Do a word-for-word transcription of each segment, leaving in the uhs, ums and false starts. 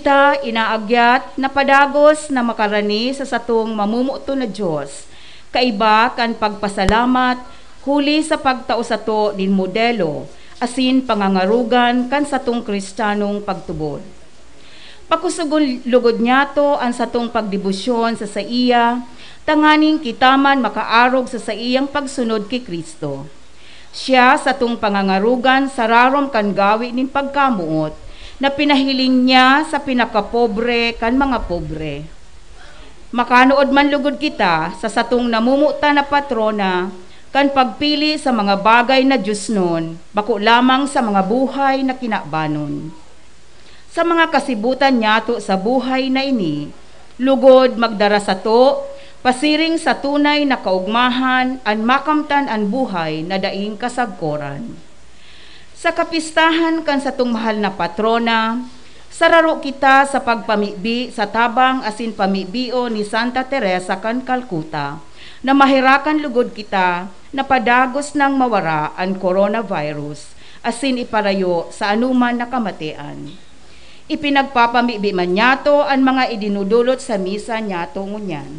kita inaagyat na padagos na makarani sa satong mamumuto na Diyos. Kaiba kan pagpasalamat, huli sa pagtao sato din modelo, asin pangangarugan kan satong Kristiyanong pagtubod. Pakusugon lugod niyato ang satong pagdebosyon sa saiya, tanganing kitaman makaarog sa saiyang pagsunod kay Kristo. Siya sa tong pangangarugan sa rarom kan gawi nin pagkamuot, na pinahiling niya sa pinakapobre kan mga pobre. Makanood man lugod kita sa satong namumuta na patrona, kan pagpili sa mga bagay na Diyos nun, bako lamang sa mga buhay na kinabanon. Sa mga kasibutan niyato sa buhay na ini, lugod magdara sa to, pasiring sa tunay na kaugmahan, an makamtan an buhay na daing kasagkoran. Sa kapistahan kan satong mahal na patrona, sararo kita sa pagpamibi sa tabang asin pamibio ni Santa Teresa kan Calcutta, na mahirakan lugod kita na padagos ng mawara ang coronavirus, asin iparayo sa anuman na kamatian. Ipinagpapamibi man niyato ang mga idinudulot sa misa niyato ngunyan.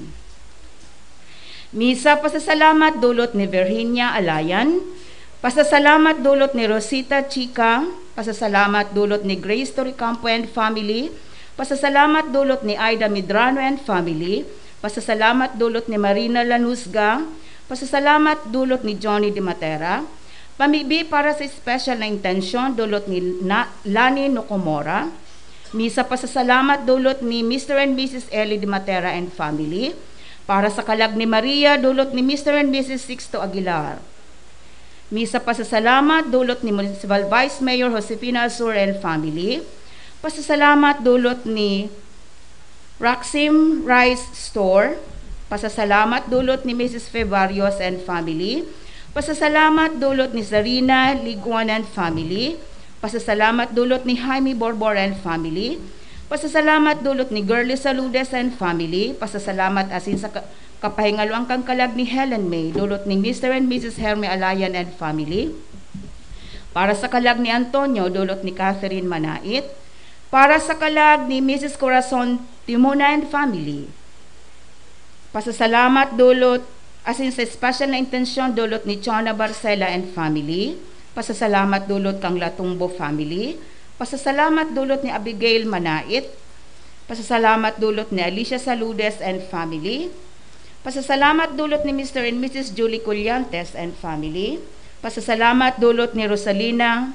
Misa pasasalamat dulot ni Virginia Alayan, pasasalamat dulot ni Rosita Chica, pasasalamat dulot ni Grace Toricampo and family, pasasalamat dulot ni Aida Medrano and family, pasasalamat dulot ni Marina Lanusga, pasasalamat dulot ni Johnny Di Matera, pamibi para sa special na intensyon dulot ni Na- Lani Nokomora, misa pasasalamat dulot ni Mister and Missus Ellie Di Matera and family, para sa kalag ni Maria dulot ni Mister and Missus Sixto Aguilar. Misa pasasalamat dulot ni Municipal Vice Mayor Josefina Azur and family. Pasasalamat dulot ni Raxim Rice Store. Pasasalamat dulot ni Missus Fevarios and family. Pasasalamat dulot ni Zarina Liguan and family. Pasasalamat dulot ni Jaime Borbor and family. Pasasalamat dulot ni Girly Saludes and family. Pasasalamat asin sa kapahingaluang kang kalag ni Helen May, dulot ni Mister and Missus Herme Alayan and family. Para sa kalag ni Antonio, dulot ni Catherine Manait. Para sa kalag ni Missus Corazon Timona and family. Pasasalamat dulot, asin sa special na intensyon, dulot ni Chona Barcela and family. Pasasalamat dulot kang Latumbo family. Pasasalamat dulot ni Abigail Manait. Pasasalamat dulot ni Alicia Saludes and family. Pasasalamat dulot ni Mister and Missus Julie Collantes and family. Pasasalamat dulot ni Rosalina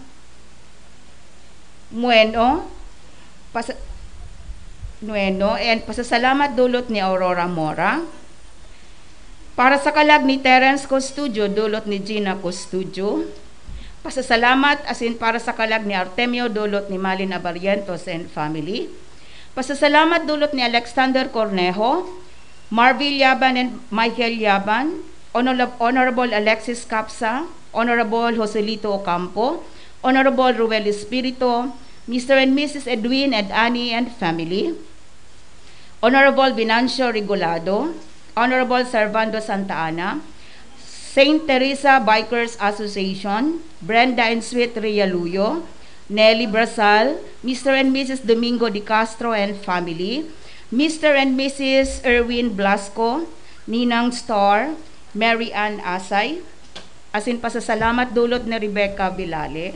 Mueno. Pas Nueno and pasasalamat dulot ni Aurora Mora. Para sa kalag ni Terence Costudio, dulot ni Gina Costudio. Pasasalamat asin para sa kalag ni Artemio, dulot ni Malin Abarientos and family. Pasasalamat dulot ni Alexander Cornejo, Marvil Yaban and Michael Yaban, Honorable Alexis Capsa, Honorable Joselito Ocampo, Honorable Ruel Espirito, Mister and Missus Edwin and Annie and family, Honorable Venancio Rigolado, Honorable Servando Santa Ana, Saint Teresa Bikers Association, Brenda and Sweet Rialuyo, Nelly Brasal, Mister and Missus Domingo Di Castro and family, Mister and Missus Erwin Blasco, Ninang Star, Mary Ann Asay, asin pasasalamat dulot ni Rebecca Bilale.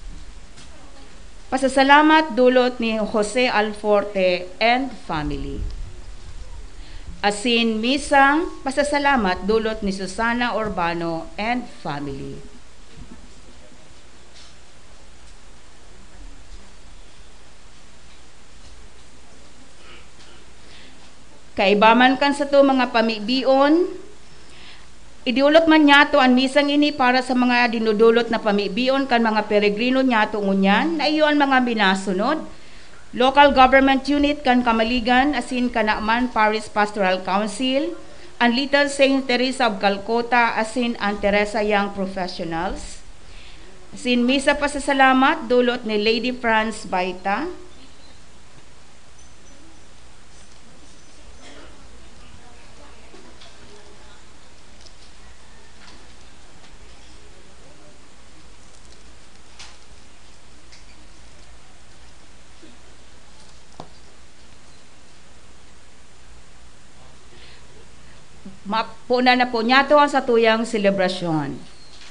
Pasasalamat dulot ni Jose Alforte and family. Asin misa, pasasalamat dulot ni Susana Urbano and family. Kaibaman kan sa to mga pamibion, idiulot man niyato ang misang ini para sa mga dinudulot na pamibion kan mga peregrino niyato ngunyan, na iyo ang mga binasunod. Local government unit kan Camaligan, asin kanakman Parish Pastoral Council, ang Little Saint Teresa of Calcutta, asin ang Teresa Young Professionals. Asin misa pasasalamat dulot ni Lady Franz Baita. Mapuna na po niya to ang sa tuyang selebrasyon.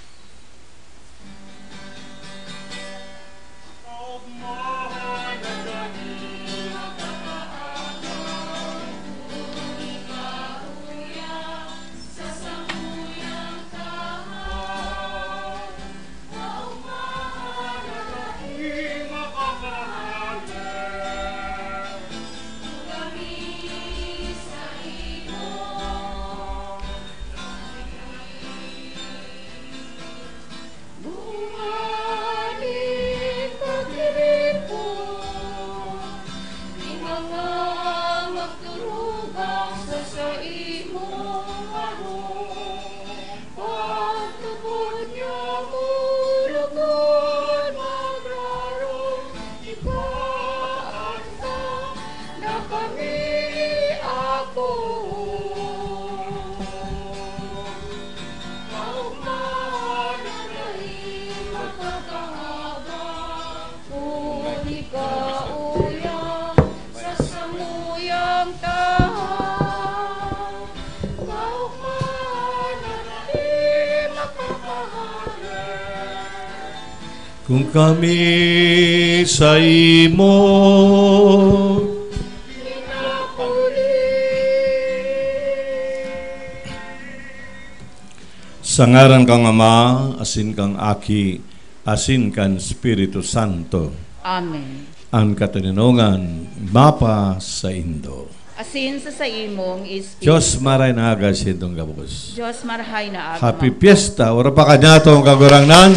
Kung kami sa imo sa ngaran kang Ama, asin kang Aki, asin kang Espiritu Santo. Amen. Ang katininongan mapa sa Indo. Asin sa sa imong Espiritu. Diyos maray na aga sa itong gabos. Diyos marahay na aga. Happy Fiesta. Ora pa kanya itong kagurangnan.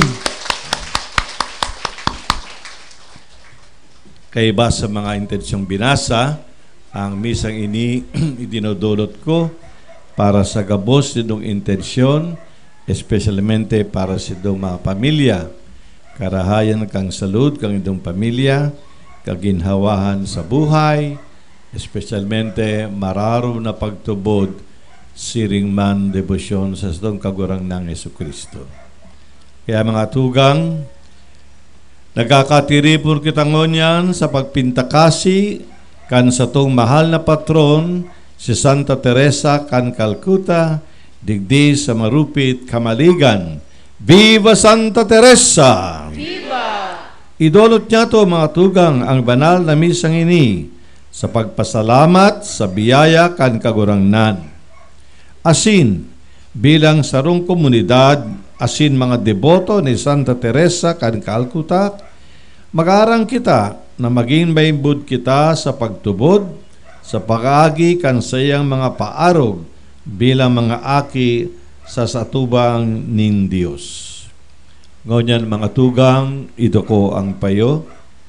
Kaya ba sa mga intensyong binasa, ang misang ini idinodulot ko para sa gabos nitong intensyon, especialmente para sa itong mga pamilya. Karahayan kang salud kang itong pamilya, kaginhawahan sa buhay, especialmente mararo na pagtubod, siring man debosyon sa itong kagurang ng Jesucristo. Kaya mga tugang, nagkakatiripur kita ngonyan sa pagpintakasi kan sa tong mahal na patron si Santa Teresa kan Calcutta digdi sa Marupit, Camaligan. Viva Santa Teresa! Viva! Idolot niya to mga tugang ang banal na misang ini sa pagpasalamat sa biyaya kan kagurangnan. Asin bilang sarong komunidad asin mga deboto ni Santa Teresa kan Calcutta, mag-arang kita na maging maimbud kita sa pagtubod, sa pag-agi kan sayang mga paarog bilang mga aki sa satubang nin Diyos. Ngunyan mga tugang, ito ko ang payo.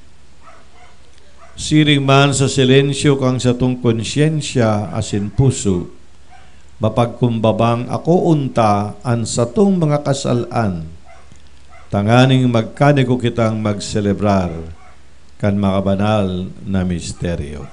Siring man sa silensyo kang sa tong konsyensya asin puso, mapagkumbabang ako unta an satong mga kasalan, tanganing magkanigo kitang magselebrar kan mga banal na misteryo.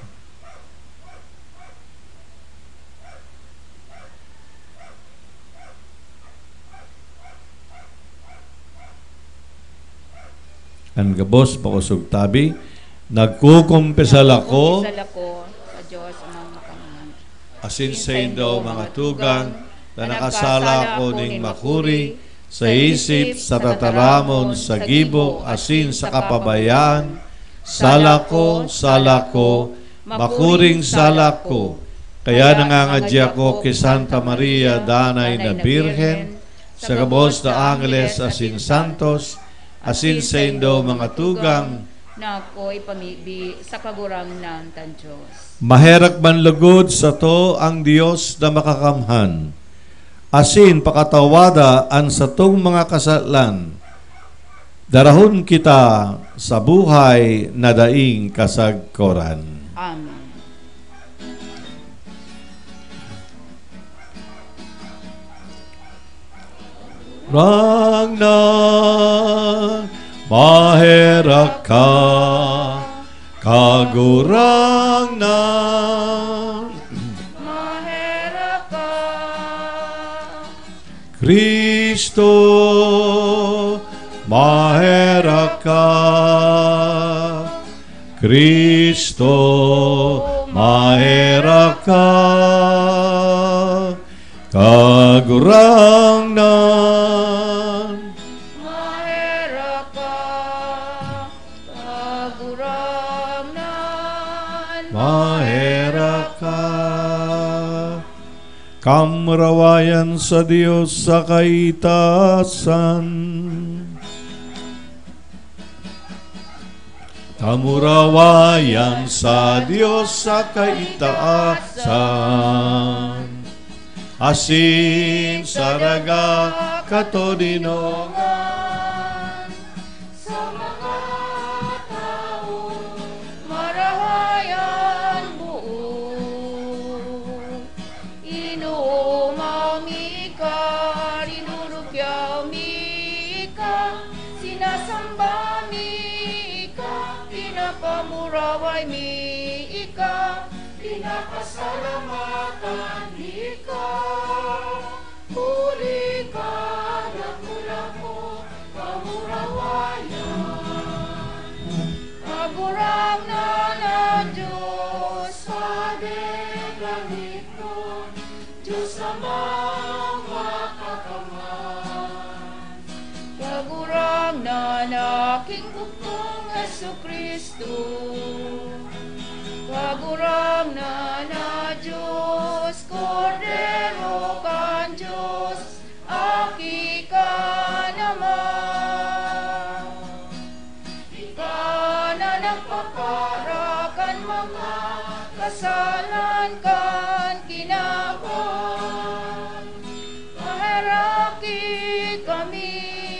Ang gabos pakusog tabi, nagkukumpesal ako sa Diyos amang makamangan. asin sa indo mga tugang na nakasala ko ning makuri sa isip, sa tataramon, sa gibo, asin sa kapabayaan, sala ko, sala ko, makuring sala ko. Kaya nangangadya ko kay Santa Maria, danay na Birhen, sa gabos na Angeles asin Santos, asin sa indo mga tugang, na ako'y pamibi sa kagurang ng tan Diyos. maherak man lugod sa to ang Diyos na makakamhan, asin pakatawada an sa tong mga kasalan, darahon kita sa buhay na daing kasagkoran. Amen. Rangna maherak ka kagurang na Maherak ka Kristo, maherak ka Kristo, maherak ka kagurangnan. Mahera ka, kagurangnan. Mahera ka. Kamurawayan sa Diyos sa kaitaasan. Kamurawayan sa Diyos sa kaitaasan. Asin sa raga katoninongan. Sa mga tao, marahayan buo. Inuumaw mika, rinurugyaw mika, sinasamba mika, pinapamuraway mika, pinapasalamatan mika. Huli ka, dakula mo, kamurawayan. Kagurang na na Diyos, Padre langito, Diyos amang makakamay. Kagurang na na aking bukong Jesucristo, kagurang na na Diyos, Cordero kan Diyos, aki ka naman. Ika na nagpaparakan mga kasalan kan kinaban. Maharaki kami.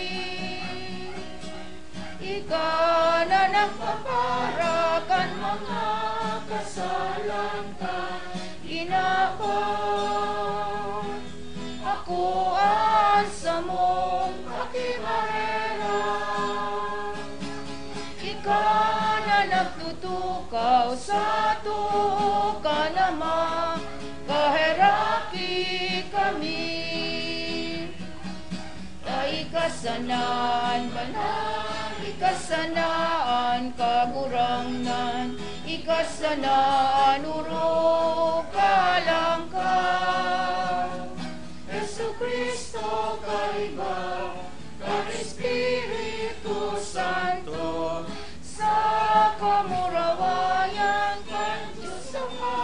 Ika na nagpaparakan mga kasalan ka ginapan. Ako asa mong pakimahera. Ika na nagtutukaw sa tuka naman, kaheraki kami. Ikasanan banal, ikasanaan kagurangnan, ikasanaan urog kalangkang. Jesucristo kaiba, kan Espiritu Santo, sa kamurawayan kan Diyos Ama.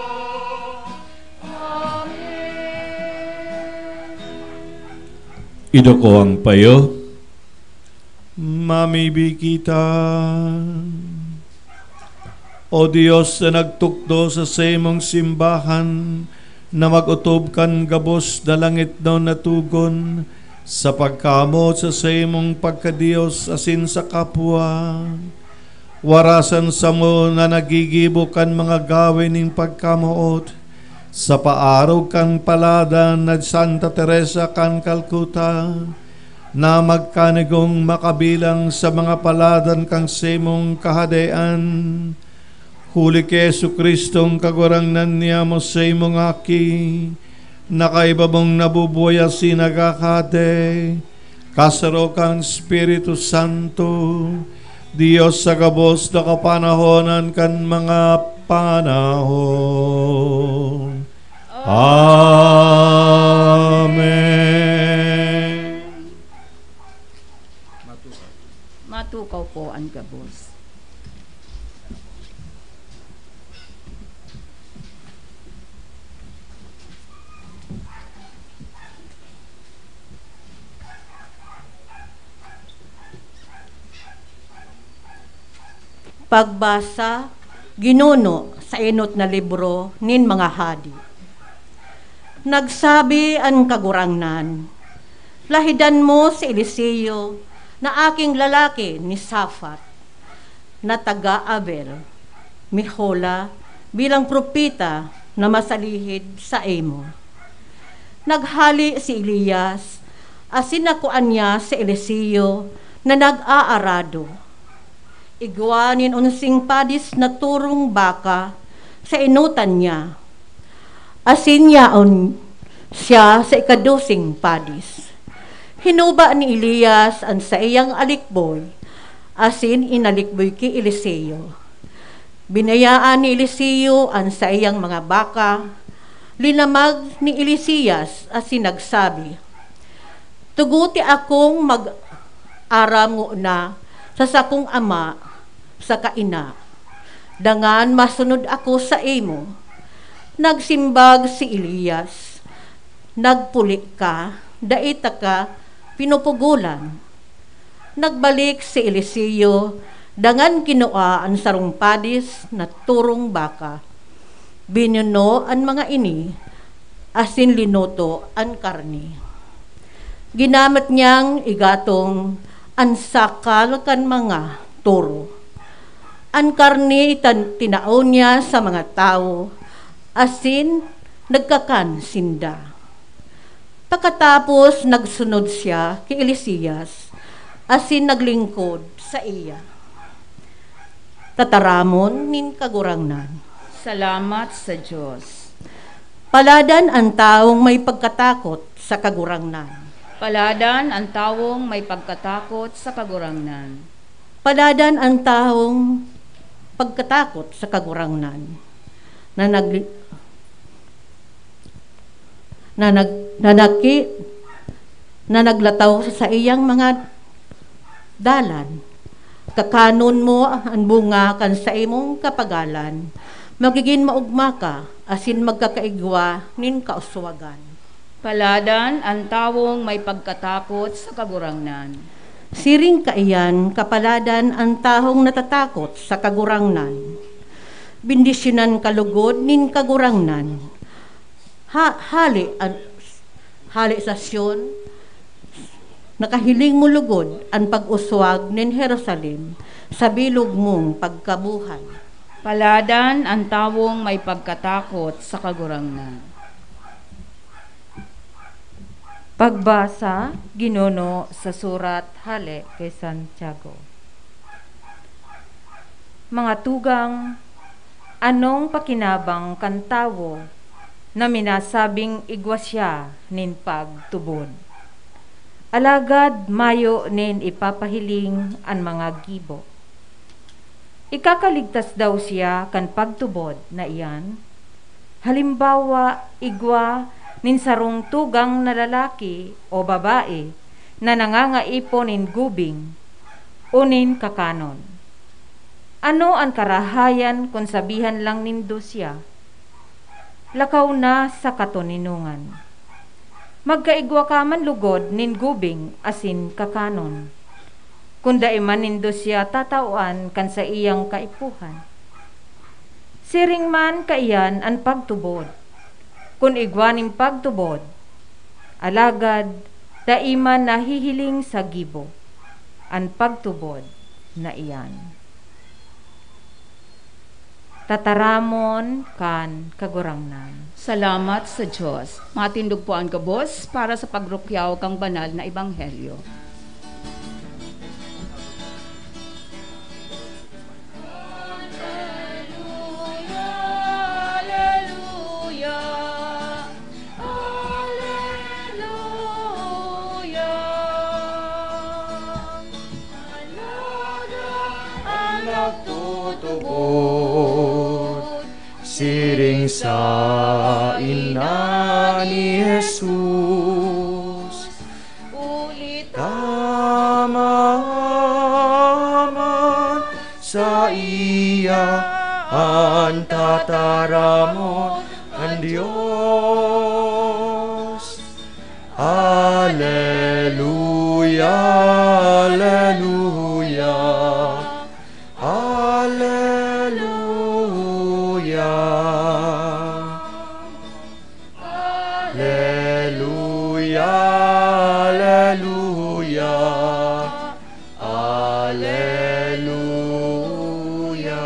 Idoko ang payo, mamibig kita. O Diyos na nagtukdo sa semong simbahan, na magutob kan gabos na langit daw natugon, sa pagkamot sa semong pagkadiyos asin sa kapwa. Warasan sa mo na nagigibo kan mga gawin ng pagkamuot, sa paaraw kang palada na Santa Teresa kan Calcutta, na magkanigong makabilang sa mga paladan kang semong kahadean. Huli kay Jesucristong kagurangnan niya mo semong aki, na kaibabong nabubuya sinagakade, kasaro kang Espiritu Santo, Diyos sa gabos na kapanahonan kan mga panahon. Amen. Matukaw po ang gabos. Pagbasa, ginuno sa enot na libro nin mga hadi. Nagsabi ang kagurangnan, lahidan mo si Eliseo na aking lalaki ni Safat, na taga Abel, Mihola, bilang propita na masalihid sa emo. Naghali si Elias, asin nakuan niya si Eliseo na nag-aarado. Igwanin unsing padis na turong baka sa inutan niya. Asin yaon siya sa ikadusing padis. Hinuba ni Elias ang sa iyang alikboy, asin inalikboy ki Eliseo. Binayaan ni Eliseo ang sa iyang mga baka, linamag ni Elisias as sinagsabi, tuguti akong mag-aram na sa sakong ama sa kaina, dangan masunod ako sa imo. Nagsimbag si Elias, nagpuli ka, daita ka, pinupugulan. Nagbalik si Eliseo, dangan kinuha ang sarong padis na turong baka. Binuno ang mga ini, asin linuto ang karni. Ginamit niyang igatong ang sakal kan mga turo. Ang karni itan tinaon niya sa mga tao, asin nagkakan sinda. Pagkatapos nagsunod siya kay Elisias, asin naglingkod sa iya. Tataramon nin kagurangnan. Salamat sa Diyos. Paladan ang taong may pagkatakot sa kagurangnan. Paladan ang taong may pagkatakot sa kagurangnan. Paladan ang taong pagkatakot sa kagurangnan. Na nag na nag na, naki, na naglataw sa iyang mga dalan. Kakanon mo ang bunga kan sa imong kapagalan. Magiging maugma ka, asin magkakaigwa nin kauswagan. Paladan ang tawong may pagkatakot sa kagurangnan. Siring kaiyan, kapaladan ang tahong natatakot sa kagurangnan. Bindisyonan kalugod nin kagurangnan. Ha, hali, an, hali sasyon, nakahiling mo lugod ang pag-uswag nin Jerusalem sa bilog mong pagkabuhay. Paladan ang tawong may pagkatakot sa kagurangnan. Pagbasa, ginuno sa surat Hale kay Santiago. Mga tugang, anong pakinabang kan tawo na minasabing igwasya nin pagtubod? Alagad mayo nin ipapahiling ang mga gibo. Ikakaligtas daw siya kan pagtubod na iyan. Halimbawa, igwa nin sarong tugang na lalaki o babae na nangangaipon nin gubing o nin kakanon. Ano ang karahayan kung sabihan lang nindo siya? Lakaw na sa katoninungan. Magkaigwa ka man lugod nin gubing asin kakanon. Kunda iman nindo siya tatauan kan sa iyang kaipuhan. Siring man kaiyan ang pagtubod. Kung igwaning pagtubod, alagad daiman nahihiling sa gibo, ang pagtubod na iyan. Tataramon kan kagurangnan. Salamat sa Diyos. Matindog po ang gabos para sa pagrukyaw kang banal na ebanghelyo. Siring sa ina ni Jesus, ulit tamaman sa iya ang tataramon ang Diyos. Alleluia, alleluia, alleluia, alleluia, alleluia, alleluia,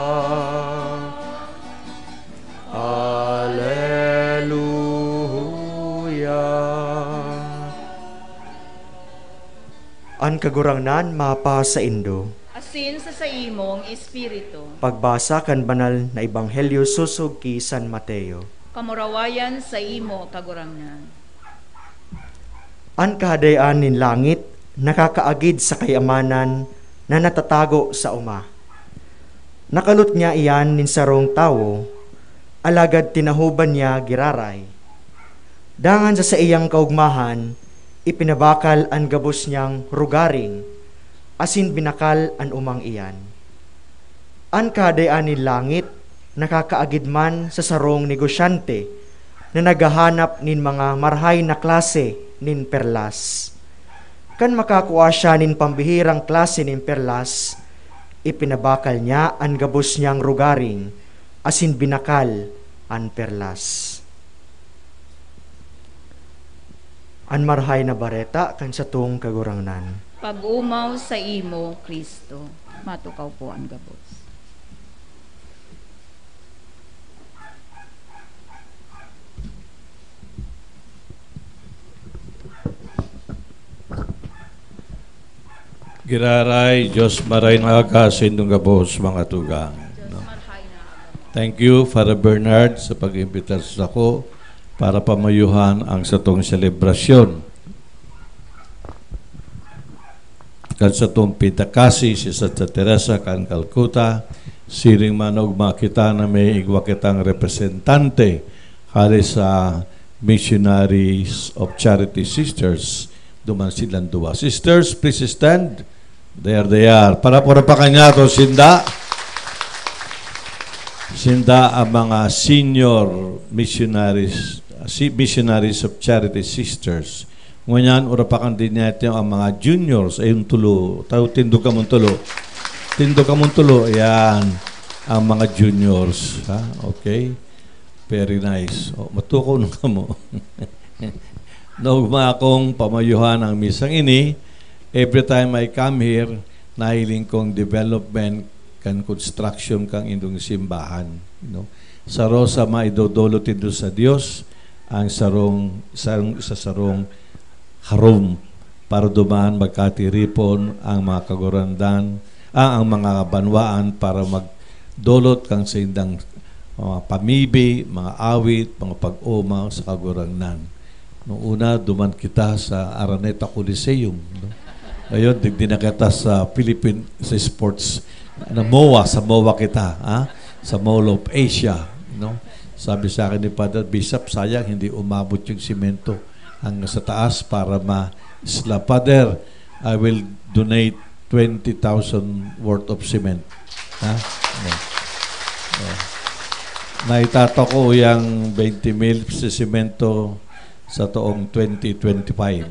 alleluia. An kagurangnan mapa sa Indo. Asin sa sa imong espiritu. Pagbasa kan banal na ebanghelyo susog ki San Mateo. Kamurawayan sa imo kagurangnan. An kahadayan nin langit nakakaagid sa kayamanan na natatago sa uma. Nakalot niya iyan nin sarong tawo alagad tinahuban niya giraray. Dangan sa sa iyang kaugmahan, ipinabakal ang gabos niyang rugaring, asin binakal ang umang iyan. An kadayaan ni langit, nakakaagid man sa sarong negosyante, na naghahanap nin mga marhay na klase nin perlas. Kan makakuha siya nin pambihirang klase nin perlas, ipinabakal niya ang gabos niyang rugaring, asin binakal ang perlas. An marhay na bareta kan sa tuong kagurangnan. Pag-umaw sa imo, Kristo, matukaw po ang gabos. Giraray, Diyos maray na ka sa indong gabos, mga tugang. No? Thank you, Father Bernard, sa pag-imbita sa ako para pamayuhan ang satong selebrasyon. Kan satong Caceres sa Teresa of Calcutta, siring manog makita na may igwa kitang representante hari sa Missionaries of Charity Sisters. Duman silang dua. Sisters, please stand. There they are. Para para pa kanya to sinda. Sinda ang mga senior missionaries, missionaries of Charity Sisters. Ngunyan, urapakan din natin ang mga juniors, ay yung tulo. Tayo, tindog ka mong tulo. Tindog ka mong tulo. Ayan, ang mga juniors. Ha? Okay? Very nice. O, matuko nung ka mo. Naugma akong pamayuhan ang misang ini. Every time I come here, nahiling kong development kan construction kang indong simbahan. You know? Sa Rosa, maidodolot ito sa Diyos ang sarong, sarong, sa sarong harum para dumaan magkatiripon ang mga kagurandan, ah, ang mga banwaan para magdolot kang sa indang mga pamibi, mga awit, mga pag-umaw sa kagurandan. Noong una, duman kita sa Araneta Coliseum. No? Ngayon, digdi na kita sa Philippine sa sports na M O A, sa M O A kita, ha? Sa Mall of Asia. No? Sabi sa akin ni Father Bishop, sayang hindi umabot yung simento hanggang sa taas para ma-isla. Father, I will donate twenty thousand worth of cement. Ha? No. No. Naitato ko yung twenty mil sa simento sa toong twenty twenty-five.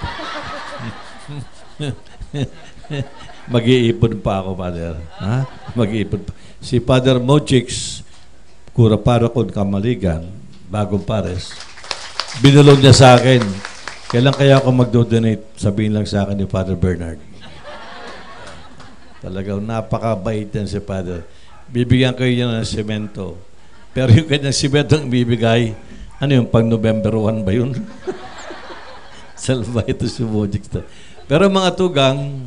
Mag-iipon pa ako, Father. Ha? Mag-iipon pa. Si Father Mojix, kura para kon Camaligan, bagong pares, binulong niya sa akin, kailan kaya ako magdo-donate? Sabihin lang sa akin ni Father Bernard. Talagang napakabait yan si Father. Bibigyan kayo niya ng semento. Pero yung kanyang semento ang bibigay, ano yung pang November first ba yun? Salva ito si Mojix. Pero mga tugang,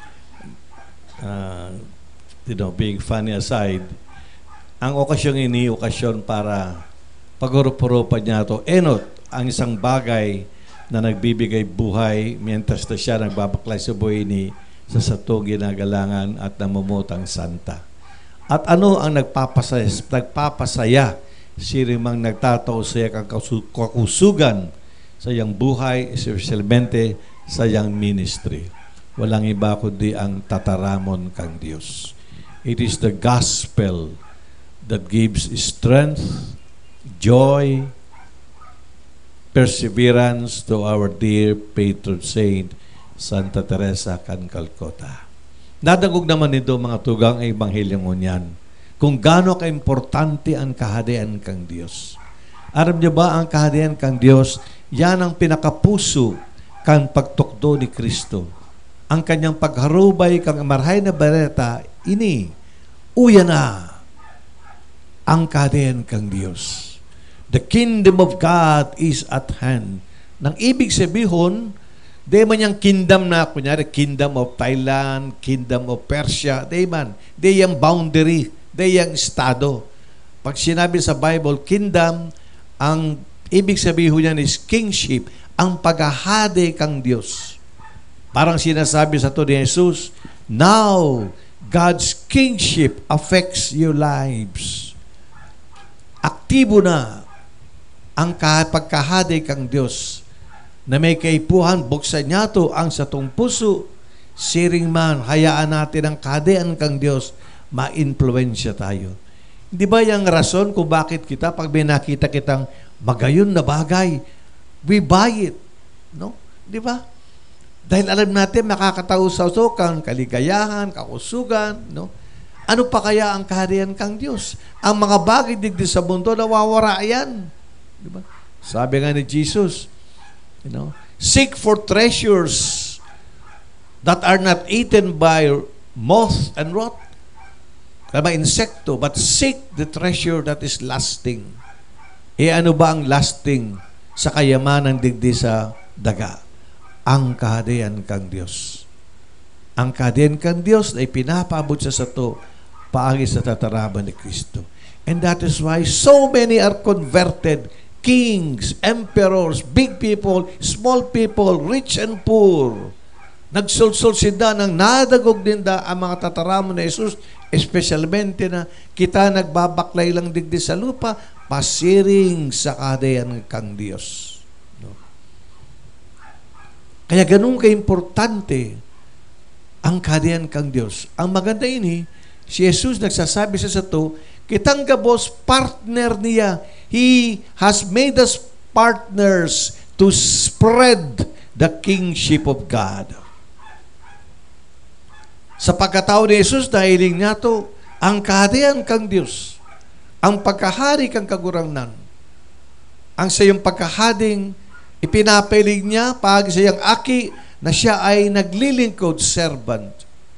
uh, you know, being funny aside, ang okasyon ini, okasyon para pag-urup-urupan niya ito, enot, ang isang bagay na nagbibigay buhay mientras na siya nagbabaklay sa buhay ni sa satong ginagalangan at namumutang santa. At ano ang nagpapasaya, nagpapasaya sirimang nagtatao sa iyang kakusugan sa iyang buhay, especialmente sa iyang ministry. Walang iba kundi ang tataramon kang Diyos. It is the gospel that gives strength, joy, perseverance to our dear patron saint, Santa Teresa of Calcutta. Nadagog naman nito mga tugang ay Ebanghelyong unyan kung gaano ka-importante ang kahadian kang Diyos. Aram niyo ba ang kahadian kang Diyos, yan ang pinakapuso kang pagtukdo ni Kristo. Ang kanyang pagharubay kang marhay na bareta, ini, uya na ang kahadian kang Diyos. The kingdom of God is at hand. Nang ibig sabihin, di man yung kingdom na, kunyari, kingdom of Thailand, kingdom of Persia, di man. Di yung boundary, di yung estado. Pag sinabi sa Bible, kingdom, ang ibig sabihin yan is kingship, ang paghahade kang Diyos. Parang sinasabi sa to ni Jesus, now, God's kingship affects your lives. aktibo na ang pagkahadi kang Diyos, na may kaipuhan, buksan niya to ang satong puso, siring man, hayaan natin ang kahadian kang Diyos, ma-influensya tayo. Di ba yung rason kung bakit kita, pag may nakita kitang magayon na bagay, we buy it. No? Di ba? Dahil alam natin, makakatausaw-sokan, kaligayahan, kakusugan, no? Ano pa kaya ang kaharian kang Diyos? Ang mga bagay digdi sa mundo, nawawara yan. Di ba? Sabi nga ni Jesus, you know, seek for treasures that are not eaten by moth and rot, by insekto, but seek the treasure that is lasting. E ano ba ang lasting sa kayamanan digdi sa daga? Ang kahadian kang Diyos. Ang kahadian kang Diyos na ipinapaabot sa sato paagi sa tataraban ni Kristo. And that is why so many are converted. Kings, emperors, big people, small people, rich and poor. Nagsulsul sila ng nadagog din da ang mga tataramon ni Jesus, espesyalmente na kita nagbabaklay lang digdi sa lupa, pasiring sa kahadian kang Diyos. No? Kaya ganun ka-importante ang kahadian kang Diyos. Ang maganda ini, si Jesus nagsasabi sa sato, kitang gabos partner niya. He has made us partners to spread the kingship of God. Sa pagkatao ni Jesus, dahiling niya to, ang kahadian kang Diyos, ang pagkahari kang kagurangnan, ang sa iyong pagkahading ipinapilig niya pag sa iyang aki na siya ay naglilingkod servant.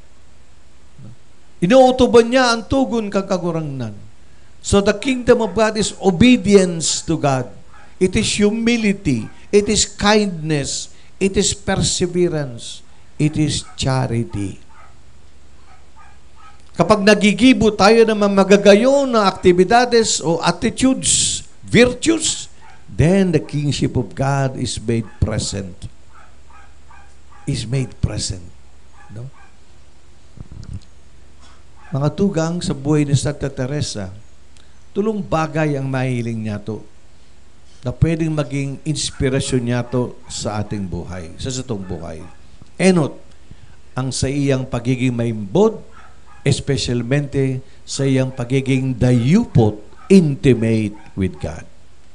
Inuutuban niya ang tugon kang kagurangnan. So the kingdom of God is obedience to God. It is humility. It is kindness. It is perseverance. It is charity. Kapag nagigibo tayo ng mga magagayon na aktibidades o attitudes, virtues, then the kingship of God is made present. Is made present. No? Mga tugang sa buhay ni Santa Teresa, tulong bagay ang mahiling niya to na pwedeng maging inspirasyon niya to sa ating buhay, sa satong buhay. Enot, ang sa iyang pagiging maimbod, especialmente sa iyang pagiging dayupot, intimate with God.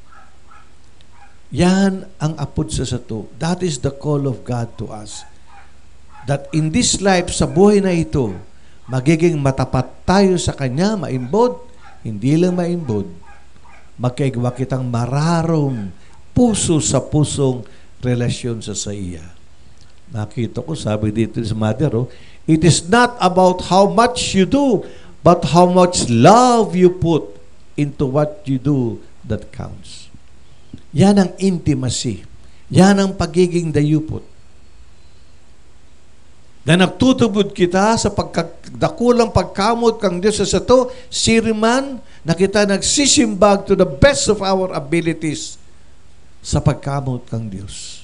Yan ang apod sa sato. That is the call of God to us. That in this life, sa buhay na ito, magiging matapat tayo sa Kanya, maimbod, hindi lang maimbod, magkaigwa kitang mararom, puso sa pusong relasyon sa sa iya. Nakita ko, sabi dito sa mother, oh, it is not about how much you do, but how much love you put into what you do that counts. Yan ang intimacy. Yan ang pagiging dayupot. Na nagtutubod kita sa pagdakulang pagkamot kang Diyos sa sato, siriman na kita nagsisimbag to the best of our abilities sa pagkamot kang Diyos.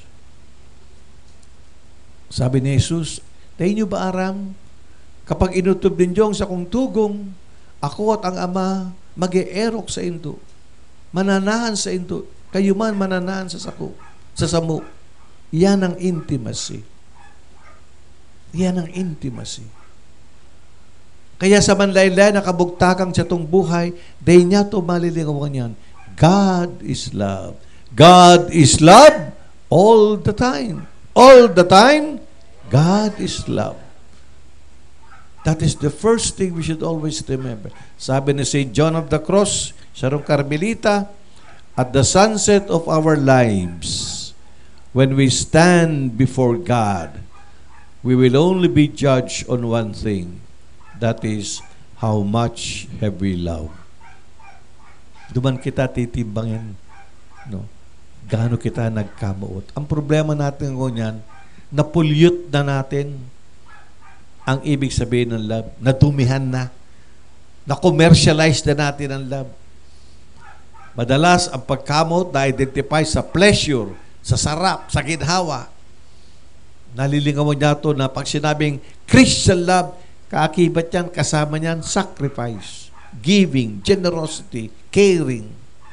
Sabi ni Jesus, tayo nyo ba aram? Kapag inutob din Diyong sa kong tugong, ako at ang Ama mag-e-erok sa indo. Mananahan sa indo. Kayo man mananahan sa sako, sa samo. Yan ang intimacy. Yan ang intimacy. Kaya sa manlaylay na kabugtakang sa tong buhay, day niya to malilingawan yan. God is love. God is love all the time. All the time, God is love. That is the first thing we should always remember. Sabi ni Saint John of the Cross, sa Rong Carmelita, at the sunset of our lives, when we stand before God, we will only be judged on one thing. That is, how much have we loved? Duman kita titimbangin, no? Gaano kita nagkamuot. Ang problema natin ngayon, na-pollute na natin ang ibig sabihin ng love. Nadumihan na. Na-commercialize na natin ang love. Madalas, ang pagkamot na-identify sa pleasure, sa sarap, sa ginhawa. Nalilingawan niya ito na pag sinabing Christian love, kaakibat yan, kasama niyan, sacrifice. giving, generosity, caring.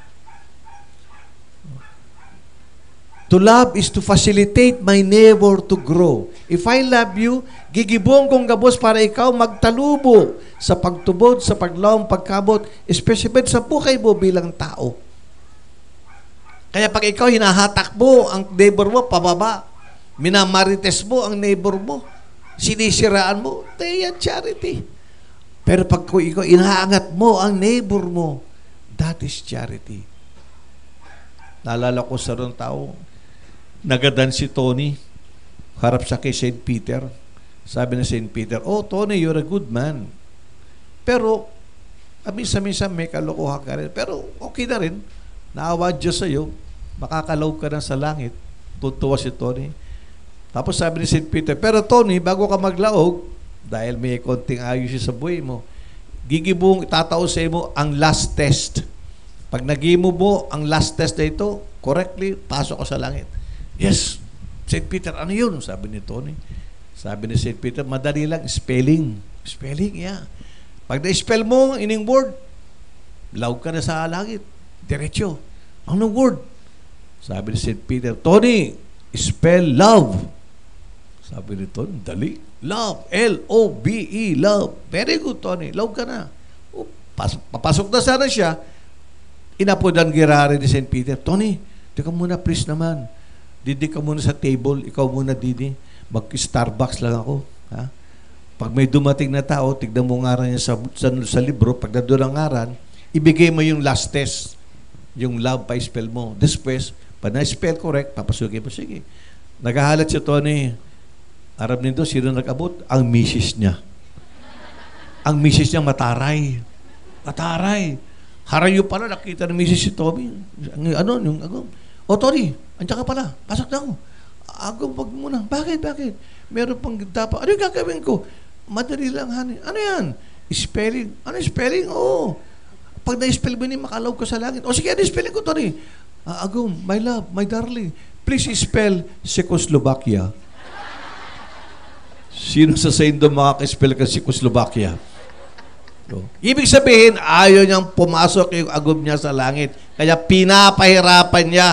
To love is to facilitate my neighbor to grow. If I love you, gigibong kong gabos para ikaw magtalubo sa pagtubod, sa paglawang pagkabot, especially sa buhay mo bilang tao. Kaya pag ikaw hinahatak mo ang neighbor mo pababa, minamarites mo ang neighbor mo, sinisiraan mo, yan charity. Pero pag ikaw inaangat mo ang neighbor mo, that is charity. Naalala ko sa ron tao, nagadan si Tony, harap siya kay Saint Peter. Sabi na Saint Peter, "Oh, Tony, you're a good man. Pero, minsan-minsan may kalokohan ka rin. Pero, okay na rin. Naawa Diyos sa'yo. Makakalaw ka na sa langit." Tutuwa si Tony. Tapos sabi ni Saint Peter, "Pero Tony, bago ka maglaog, dahil may konting ayos sa buhay mo, gigibong itatao sa mo ang last test. Pag nagimo mo ang last test na ito, correctly, pasok ka sa langit." "Yes, Saint Peter, ano yun?" sabi ni Tony. Sabi ni Saint Peter, "Madali lang, spelling." Spelling, yeah. Pag na-spell mo ang ining word, laog ka na sa langit. Diretso. Anong word? Sabi ni Saint Peter, "Tony, spell love." Sabi ni Tony, "Dali. Love. L O V E, love." "Very good, Tony. Laog ka na." O, pas papasok na sana siya. Inapodan girari ni Saint Peter, "Tony, teka muna please naman. Didi ka muna sa table, ikaw muna didi. Mag-Starbucks lang ako." Ha? Pag may dumating na tao, tignan mo ngaran niya sa, sa, sa libro, pag nandun ang ngaran, ibigay mo yung last test. Yung love pa spell mo. Después, pag na-spell correct, papasukin mo. Sige. Naghahalat si Tony. Arab nito, sino nag-abot? Ang misis niya. Ang misis niya mataray. Mataray. Harayo pala, nakita ng misis si Tommy. Ano, yung agom. "Oh, Tony, andiyan ka pala. Pasok na ako." "Agom, wag muna." "Bakit, bakit? Meron pang dapat." "Ano yung gagawin ko?" "Madali lang, honey." "Ano yan?" "Spelling." "Ano spelling?" "Oo. Pag na-spell mo ni makalaw ka sa langit." "O sige, ano spelling ko, Tony?" "Ah, Agom, my love, my darling, please spell Czechoslovakia." Sino sa sa Indo makaka-spell ka Czechoslovakia? So, ibig sabihin, ayaw niyang pumasok yung agom niya sa langit. Kaya pinapahirapan niya.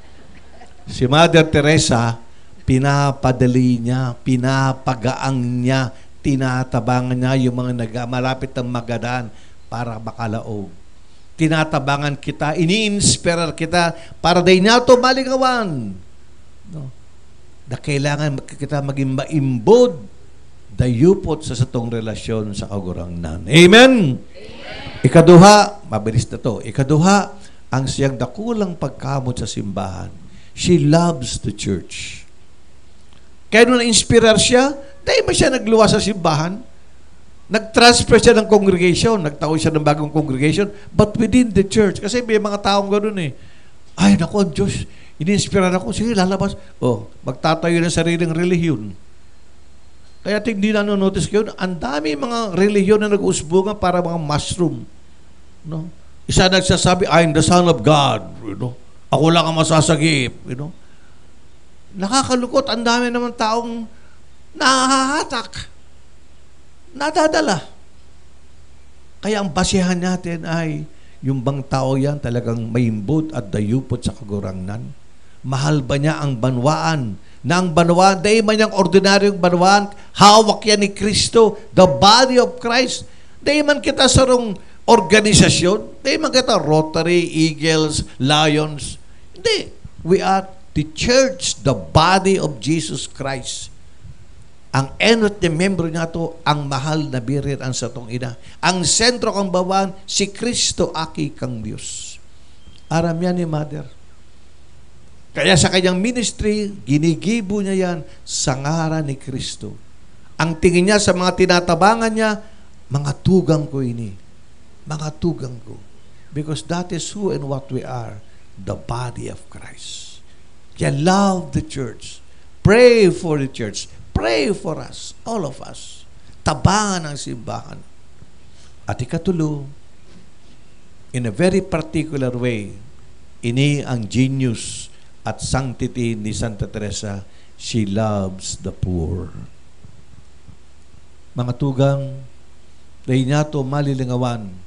Si Mother Teresa, pinapadali niya, pinapagaang niya, tinatabangan niya yung mga nagmalapit ng magadaan para makalaog. Tinatabangan kita, ini-inspirar kita para day niya ito maligawan. No? Na kailangan kita maging maimbod, dayupot sa satong relasyon sa kagurangnan. Amen? Amen. Ikaduha, mabilis na to. Ikaduha, ang siyang dakulang pagkamot sa simbahan. She loves the church. Kaya nung na-inspirar siya, dahil ba siya nagluwa sa simbahan? Nag-transfer siya ng congregation, nagtaon siya ng bagong congregation, but within the church. Kasi may mga taong gano'n eh. Ay, naku, ang Diyos, ini-inspirar ako, sige, lalabas. Oh, magtatayo ng sariling relihiyon. Kaya hindi na notice ko yun, ang dami mga relihiyon na nag-usbungan para mga mushroom. No? Isa nagsasabi, I'm the Son of God. You know? Ako lang ang masasagip. You know? Nakakalukot, ang dami naman taong nahahatak, nadadala. Kaya ang basihan natin ay yung bang tao yan talagang maimbot at dayupot sa kagurangnan. Mahal ba niya ang banwaan? Na ang banwaan, dahil man niyang ordinaryong banwaan, hawak yan ni Kristo, the body of Christ. Dahil man kita sa rong organisasyon, dahil man kita Rotary, Eagles, Lions. Hindi. We are the church, the body of Jesus Christ. Ang enot ni membro niya to, ang mahal na birir ang satong ina. Ang sentro kang bawan, si Kristo aki kang Diyos. Aram yan ni Mother. Kaya sa kanyang ministry, ginigibo niya yan sa ngaran ni Kristo. Ang tingin niya sa mga tinatabangan niya, mga tugang ko ini. Mga tugang ko. Because that is who and what we are, the body of Christ. Kaya love the church. Pray for the church. Pray for us, all of us. Tabangan ang simbahan. At ikatulo, in a very particular way, ini ang genius at sanctity ni Santa Teresa. She loves the poor. Mga tugang, dahil niya ito malilingawan,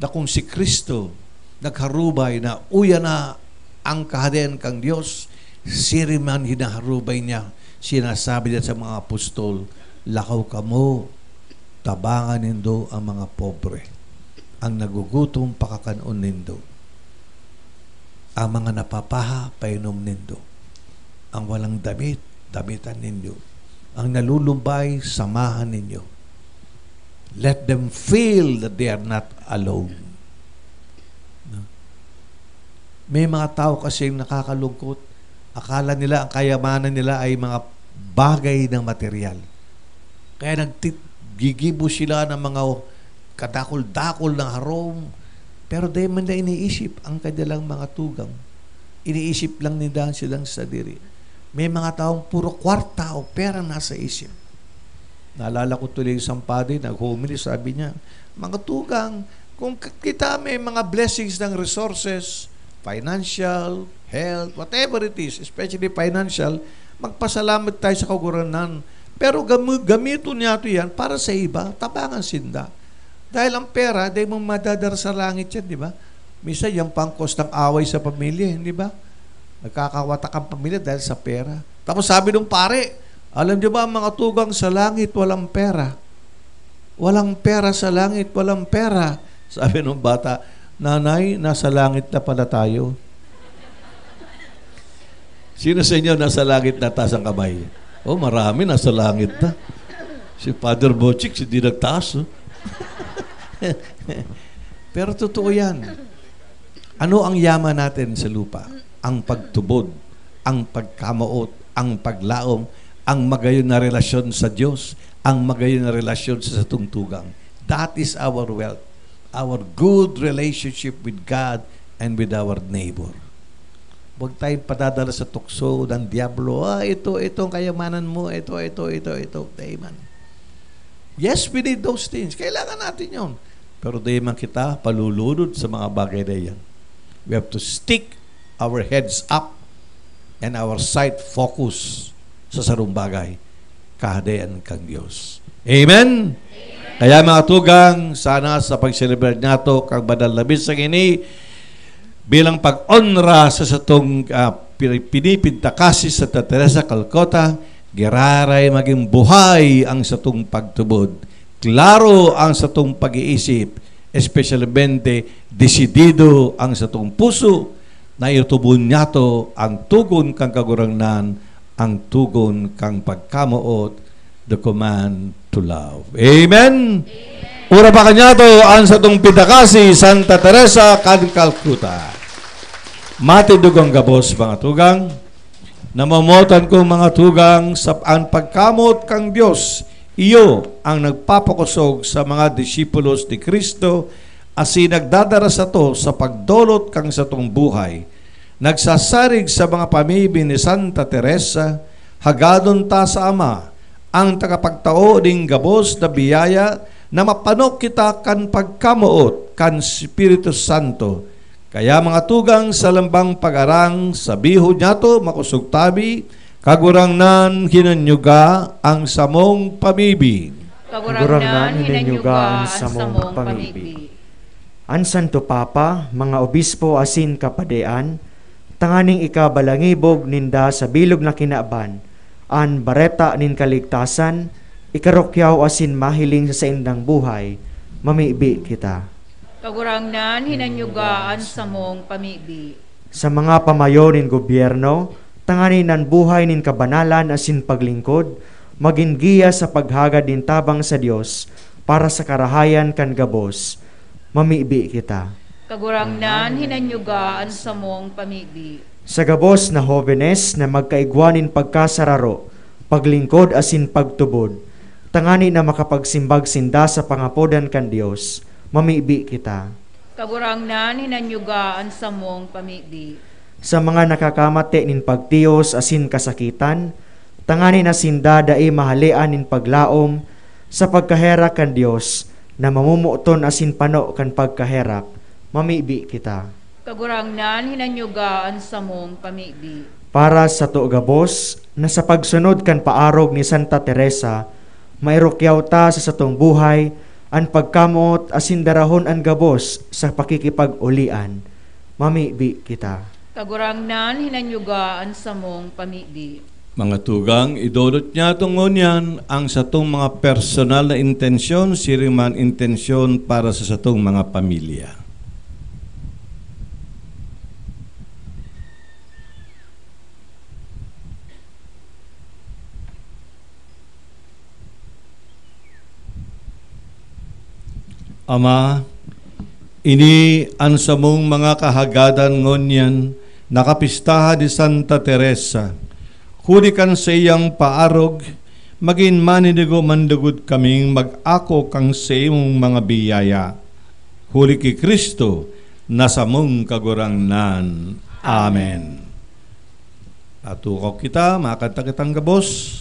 na kung si Kristo nagharubay na uya na ang kahadian kang Diyos, siri man hinaharubay niya, sinasabi niya sa mga apostol, lakaw ka mo, tabangan nindo ang mga pobre, ang nagugutom pakakanon nindo, ang mga napapaha painom nindo, ang walang damit, damitan ninyo, ang nalulumbay, samahan ninyo. Let them feel that they are not alone. No? May mga tao kasi nakakalungkot. Akala nila, ang kayamanan nila ay mga bagay ng material. Kaya naggigibo sila ng mga kadakol-dakol ng harom. Pero di man na iniisip ang kanilang mga tugang. Iniisip lang nila silang sa diri. May mga taong puro kwarta o pera nasa isip. Naalala ko tuloy isang padre, nag-homily, sabi niya, mga tugang, kung kita may mga blessings ng resources, financial, health, whatever it is, especially financial, magpasalamat tayo sa kaguranan. Pero gam- gamito niya ito yan para sa iba, tabangan sinda. Dahil ang pera, dahil mong madadar sa langit yan, di ba? Misa yung pangkos ng away sa pamilya, di ba? Nagkakawatak ang pamilya dahil sa pera. Tapos sabi nung pare, alam niyo ba, mga tugang sa langit, walang pera. Walang pera sa langit, walang pera. Sabi nung bata, nanay, nasa langit na pala tayo. Sino sa inyo nasa langit na taas ang kamay? Oh, marami nasa langit na. Si Father Bochik, hindi nagtaas. Oh. Pero totoo yan. Ano ang yaman natin sa lupa? Ang pagtubod, ang pagkamaot, ang paglaom, ang magayon na relasyon sa Diyos, ang magayon na relasyon sa tungtugang. That is our wealth. Our good relationship with God and with our neighbor. Huwag tayong padadala sa tukso ng diablo. Ah, ito, ito ang kayamanan mo. Ito, ito, ito, ito. Amen. Yes, we need those things. Kailangan natin yun. Pero di man kita palulunod sa mga bagay na yan. We have to stick our heads up and our sight focus sa sarong bagay, kahadian kang Diyos. Amen? Amen. Kaya mga tugang, sana sa pag-celebrate nato kang banal na misang ini, bilang pag-onra sa satong uh, pinipinta kasi sa Teresa of Calcutta, giraray maging buhay ang satong pagtubod. Klaro ang satong pag-iisip, especialmente desidido ang satong puso na itubon niyato ang tugon kang kagurangnan, ang tugon kang pagkamuot, the command to love. Amen? Amen. Ura pa kanya to ang sa itong pintakasi, Santa Teresa of Calcutta. Matidugang gabos, mga tugang, namamotan ko mga tugang sa ang pagkamot kang Diyos, iyo ang nagpapakusog sa mga disipulos ni Kristo, asi nagdadara sa to sa pagdolot kang sa tong buhay, nagsasarig sa mga pamibin ni Santa Teresa, hagadon ta sa Ama, ang tagapagtao ding gabos na biyaya, na mapanok kita kan pagkamuot, kan Espiritu Santo. Kaya mga tugang sa lambang pag-arang, sabiho niya to, makusog tabi, kagurangnan hinanyuga ang samong pamibig. Kagurangnan hinanyuga ang samong pamibig. An Santo Papa, mga obispo asin kapadean, tanganing ikabalangibog ninda sa bilog na kinaban, an bareta nin kaligtasan, ikarokyaw asin mahiling sa saindang buhay, mamibi kita. Kagurangnan hinanyugaan sa mong pamibi. Sa mga pamayo nin gobyerno, tanganin nan buhay nin kabanalan asin paglingkod, maging giya sa paghagad din tabang sa Dios para sa karahayan kan gabos, mamibi kita. Kagurangnan hinanyugaan sa mong pamibi. Sa gabos na hovenes na magkaigwanin pagkasararo, paglingkod asin pagtubod, tangani na makapagsimbag sinda sa pangapodan kan Dios, mamibi kita. Kagurangnan hinanyugaan sa mong pamibi. Sa mga nakakamate nin pagtiyos asin kasakitan, tangani na sinda dai mahalian nin paglaom sa pagkaherak kan Dios, na mamumuton asin pano kan pagkaherak, mamibi kita. Kagurangnan hinanyugaan sa mong pamibi. Para sa to gabos, na sa pagsunod kan paarog ni Santa Teresa, mairokyaw ta sa satong buhay, an pagkamot asin darahon an gabos sa pakikipag-ulian. Mamibi kita. Kagurangnan hinanyugaan sa mong pamibi. Mga tugang, idulot niya tungon yan ang satong mga personal na intensyon, siriman intensyon para sa satong mga pamilya. Ama, ini ang samong mga kahagadan ngonyan nakapistaha di Santa Teresa. Hulikan sa iyang paarog, maging maninigo mandugod kaming mag-ako kang sa imong mga biyaya. Huli ki Kristo, nasa mong kagurangnan. Amen. Atukaw kita, makanta kitang gabos.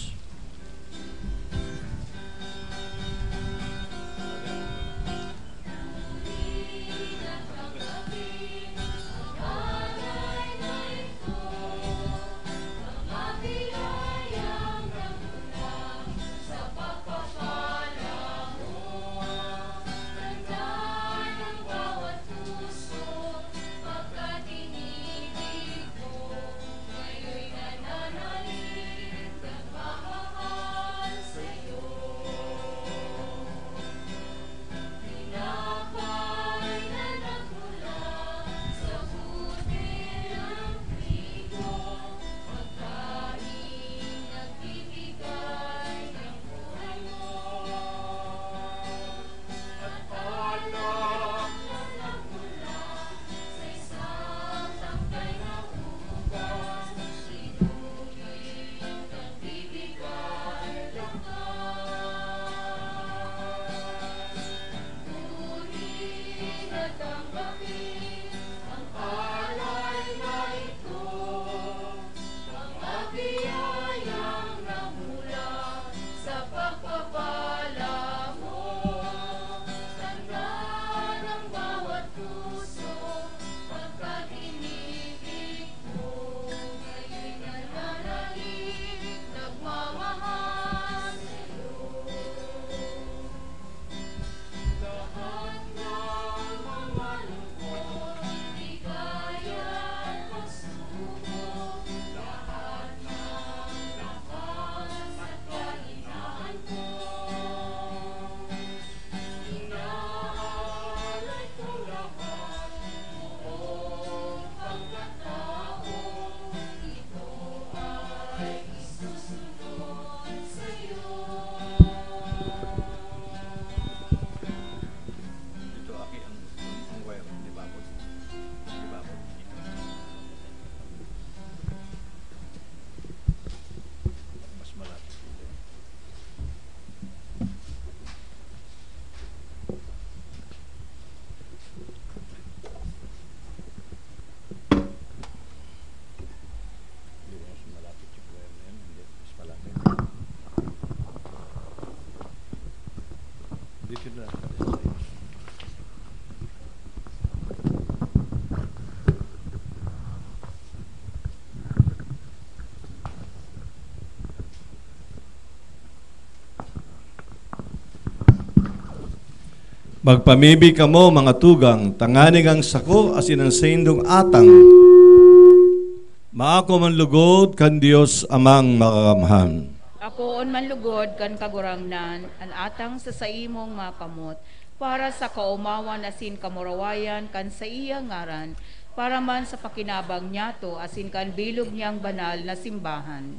Magpamibi kamo mga tugang, tanganig ang sako asin ang saindong atang. Maako man lugod kan Dios amang makakamhan. Ako on man lugod kan kagurangnan, an atang sa saimong makamot, para sa kaumawan asin kamurawayan kan sa iya ngaran, para man sa pakinabang niyato asin kan bilog niyang banal na simbahan.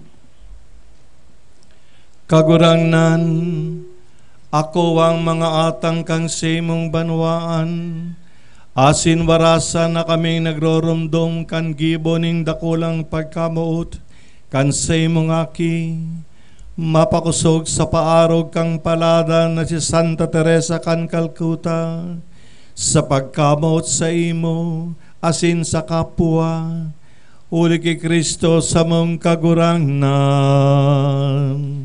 Kagurangnan, ako ang mga atang kang simong banwaan, asin warasa na kaming nagrorumdom kan giboning dakulang pagkamuot, kan simong aki, mapakusog sa paarog kang palada na si Santa Teresa kan Calcutta, sa pagkamuot sa imo, asin sa kapwa, uli ki Kristo sa mong kagurangnan.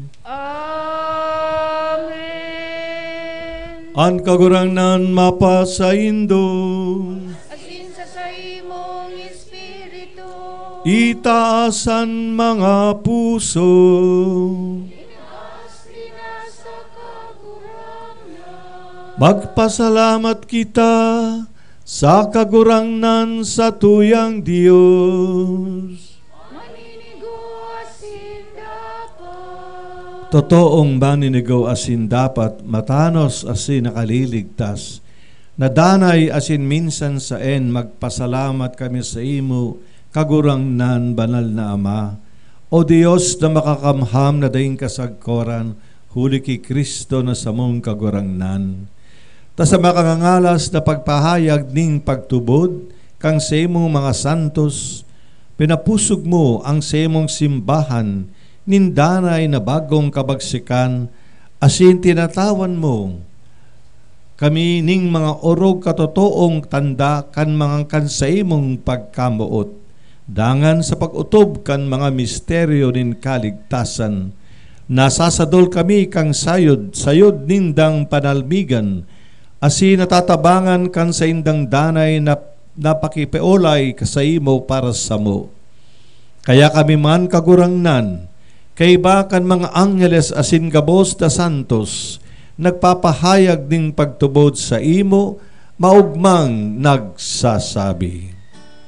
An kagurangnan mapasaindo, asin sa saimong espiritu, itaasan mga puso, itaas din sa kagurangnan. Magpasalamat kita sa kagurangnan sa tuyang Diyos. Maninigo asin dapat. Totoong maninigo asin dapat, matanos asin nakaliligtas. Nadanay asin minsan sa en, magpasalamat kami sa imo, kagurangnan banal na Ama. O Diyos na makakamham na daing kasagkoran, huli ki Kristo na samong kagurangnan. Ta sa makangangalas na pagpahayag ning pagtubod, kang sa imong mga santos, pinapusog mo ang sa imong simbahan, nindanay na bagong kabagsikan, asin tinatawan mo, kami ning mga orog katotoong tanda kan mga kan sa imong pagkamuot, dangan sa pag-utob kan mga misteryo nin kaligtasan, nasasadol kami kang sayod, sayod nindang panalmigan, asi natatabangan kan sa indang danay na napakipeolay sa imo para sa mo. Kaya kami man kagurangnan, kay bakan mga angeles asin gabos da santos, nagpapahayag ning pagtubod sa imo, maugmang nagsasabi.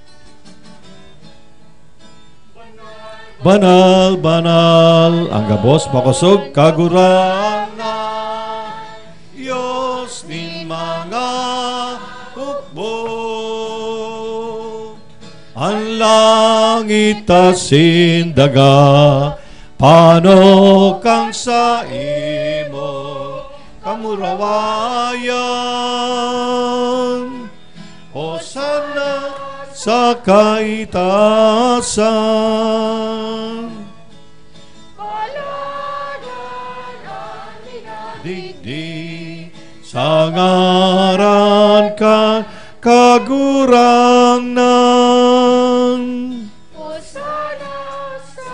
Banal, banal, ang gabos makusog kagurangan, Diyos nin mga hukbo. Ang langit asin daga, pano kang sa imo kamurawayan, Hosana sa kaitaasan. Digdi sa ngaran ka kagurangnan, Hosana sa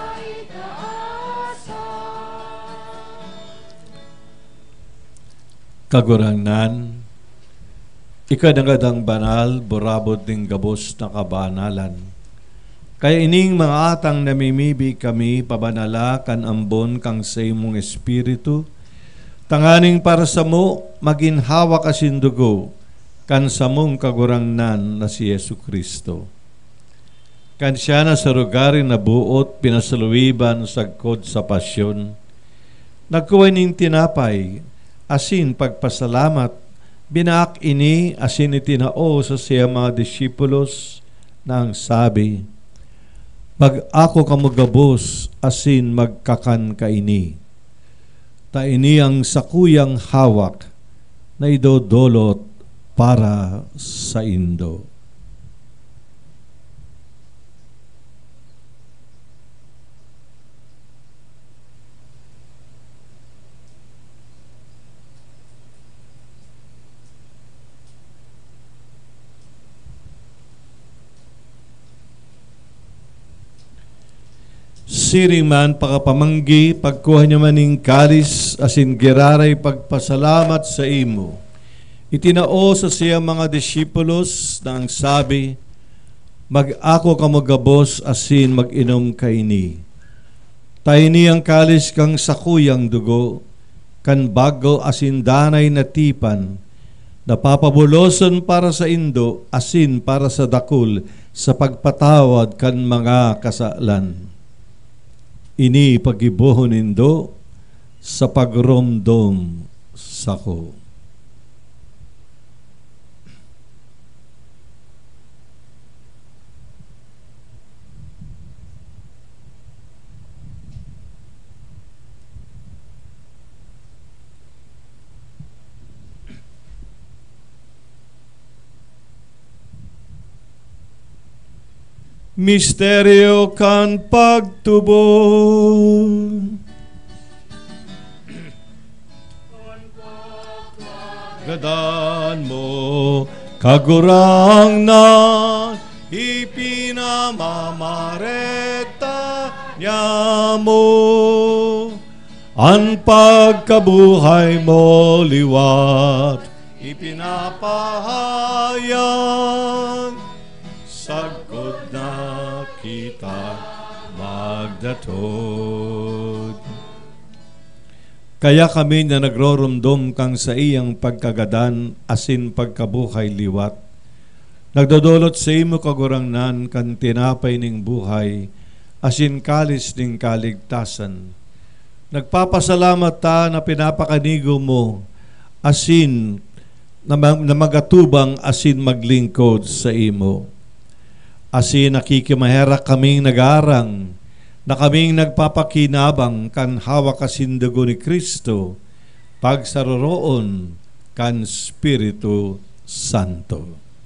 kaitaasan. Kagurangnan, ikadang banal, burabot ding gabos na kabanalan. Kaya ining mga atang namimibi kami, pabanala kan ambon kang sa imong espiritu, tanganing para sa mo, maginhawa kasindugo, kan sa mong kagurangnan na si Yesu Kristo. Kan siya na sa rugarin na buot, pinasaluiban sagkod sa pasyon, nagkuhay ning tinapay, asin pagpasalamat, binaak ini asin itinao sa siya mga disipulos nang sabi, pag ako kamugabos asin magkakan ka ini, ta ini ang sakuyang hawak na idodolot para sa indo. Siring man pakapamanggi, pagkuha niya maning kalis, asin giraray pagpasalamat sa imo. Itinao sa siya mga disipulos na ang sabi, mag-ako ka magabos, asin mag-inom ka ini. Taini ang kalis kang sakuyang dugo, kan bago asin danay na tipan, napapabuloson para sa indo, asin para sa dakul, sa pagpatawad kan mga kasalan. Ini pagibuhon nindo sa pagromdom sako. Misteryo kan pagtubod. Gadan mo kagurangnan, ipinamamareta niya mo. Ang pagkabuhay mo liwat, ipinapahayag, sagkod na kita magdatod. Kaya kami na nagrorumdom kang sa iyang pagkagadan asin pagkabuhay liwat. Nagdodolot sa imo kagurangnan kan tinapay ning buhay asin kalis ning kaligtasan. Nagpapasalamat ta na pinapakanigo mo asin na, na magatubang asin maglingkod sa imo. Asin nakikimaherak kaming nagarang na kaming nagpapakinabang kan hawak asin dugo ni Kristo pagsaroroon kan Espiritu Santo.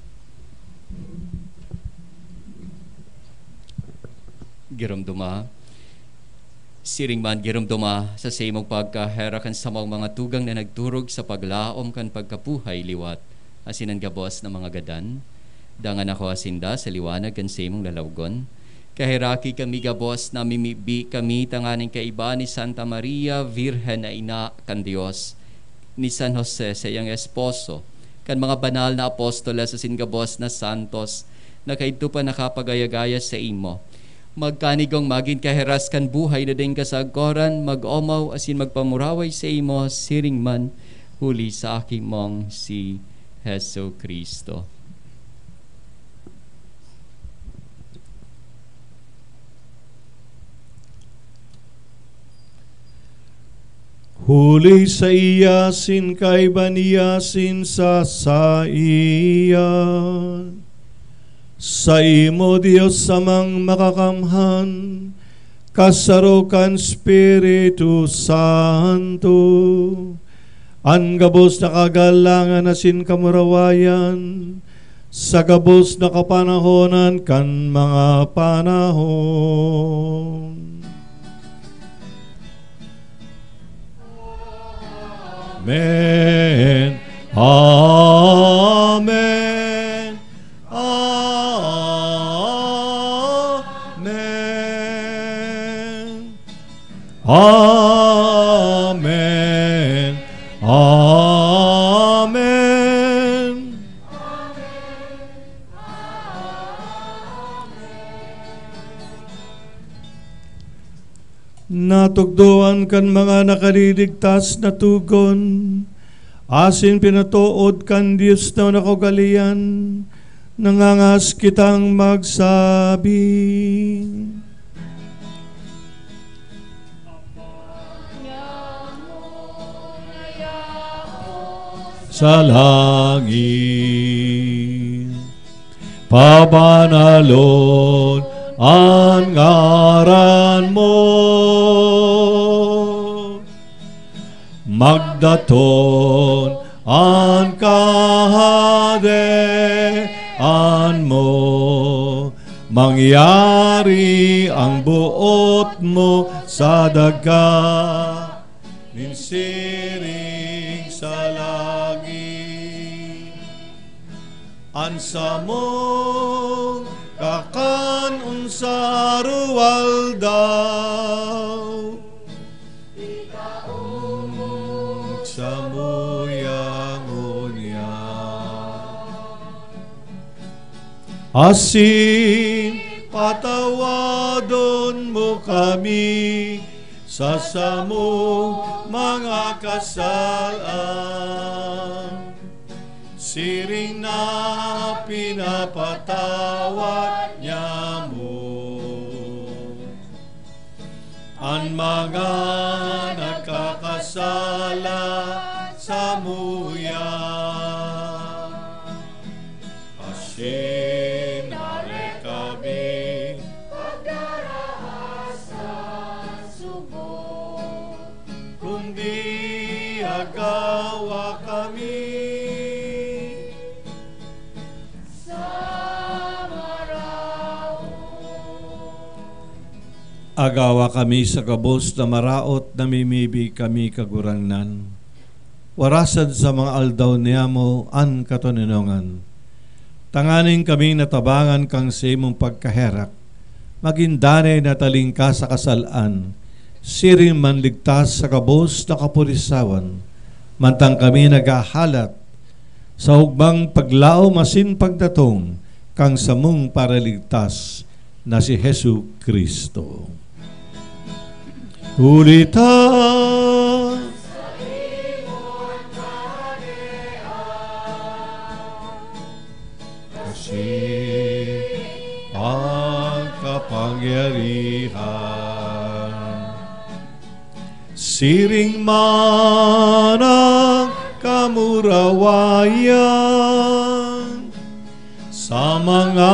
Giramduma, siring man giramduma sa samong pagkahera kan samang mga tugang na nagturog sa paglaom kan pagkapuhay liwat asin ang gabos na mga gadan. Dangan ako asinda sa liwanag kan samong lalawgon. Kahiraki kami gabos na mimibi kami tanganing kaiba ni Santa Maria, Virhen na ina kan Dios, ni San Jose sa iyang esposo, kan mga banal na apostoles asin gabos na santos na kaito pa nakapagayagaya sa imo. Magkanigong maging kaheras kan buhay na din kasagkoran, mag-omaw asin magpamuraway sa imo, siring man huli sa aking mong si Heso Kristo. Huli sa iya sin kay baniya sin sa sa iya. Sa imo Dios samang makakamhan, kasarukan Espiritu Santo, ang gabos na kagalangan asin kamurawayan, sa gabos na kapanahonan kan mga panahon. Amen. Amen. Amen. Amen. Amen. Natugduan kan mga nakaliligtas na tugon, asin pinatuod kan Diyos na nakagalian, nangangas kitang magsabi. Sa langit, pabanalon ang ngaran mo, magdaton ang kahadean mo, mangyari ang buot mo sa daga, ninsiring sa langit. Ansa mo kakan unsa ruwal daw, ikaumog sa muyang unya, asin patawadon mo kami sa samong mga kasalan, siring na pinapatawad niya mo ang mga nagkakasala sa muya. Asin nare kami pagdarahas sa subo, kundi agawa kami agawa kami sa kabos na maraot na mimibi kami kagurangnan. Warasad sa mga aldaw niya mo an katuninongan. Tanganing kami natabangan kang sa imong pagkaherak. Magindane na talingka sa kasalaan. Siring manligtas sa kabos na kapurisawan. Mantang kami nagahalat sa hugmang paglao masin pagdatong kang samong paraligtas na si Hesu Kristo. Ulita kapangyarihan. Siring man ang kamurawayan sa mga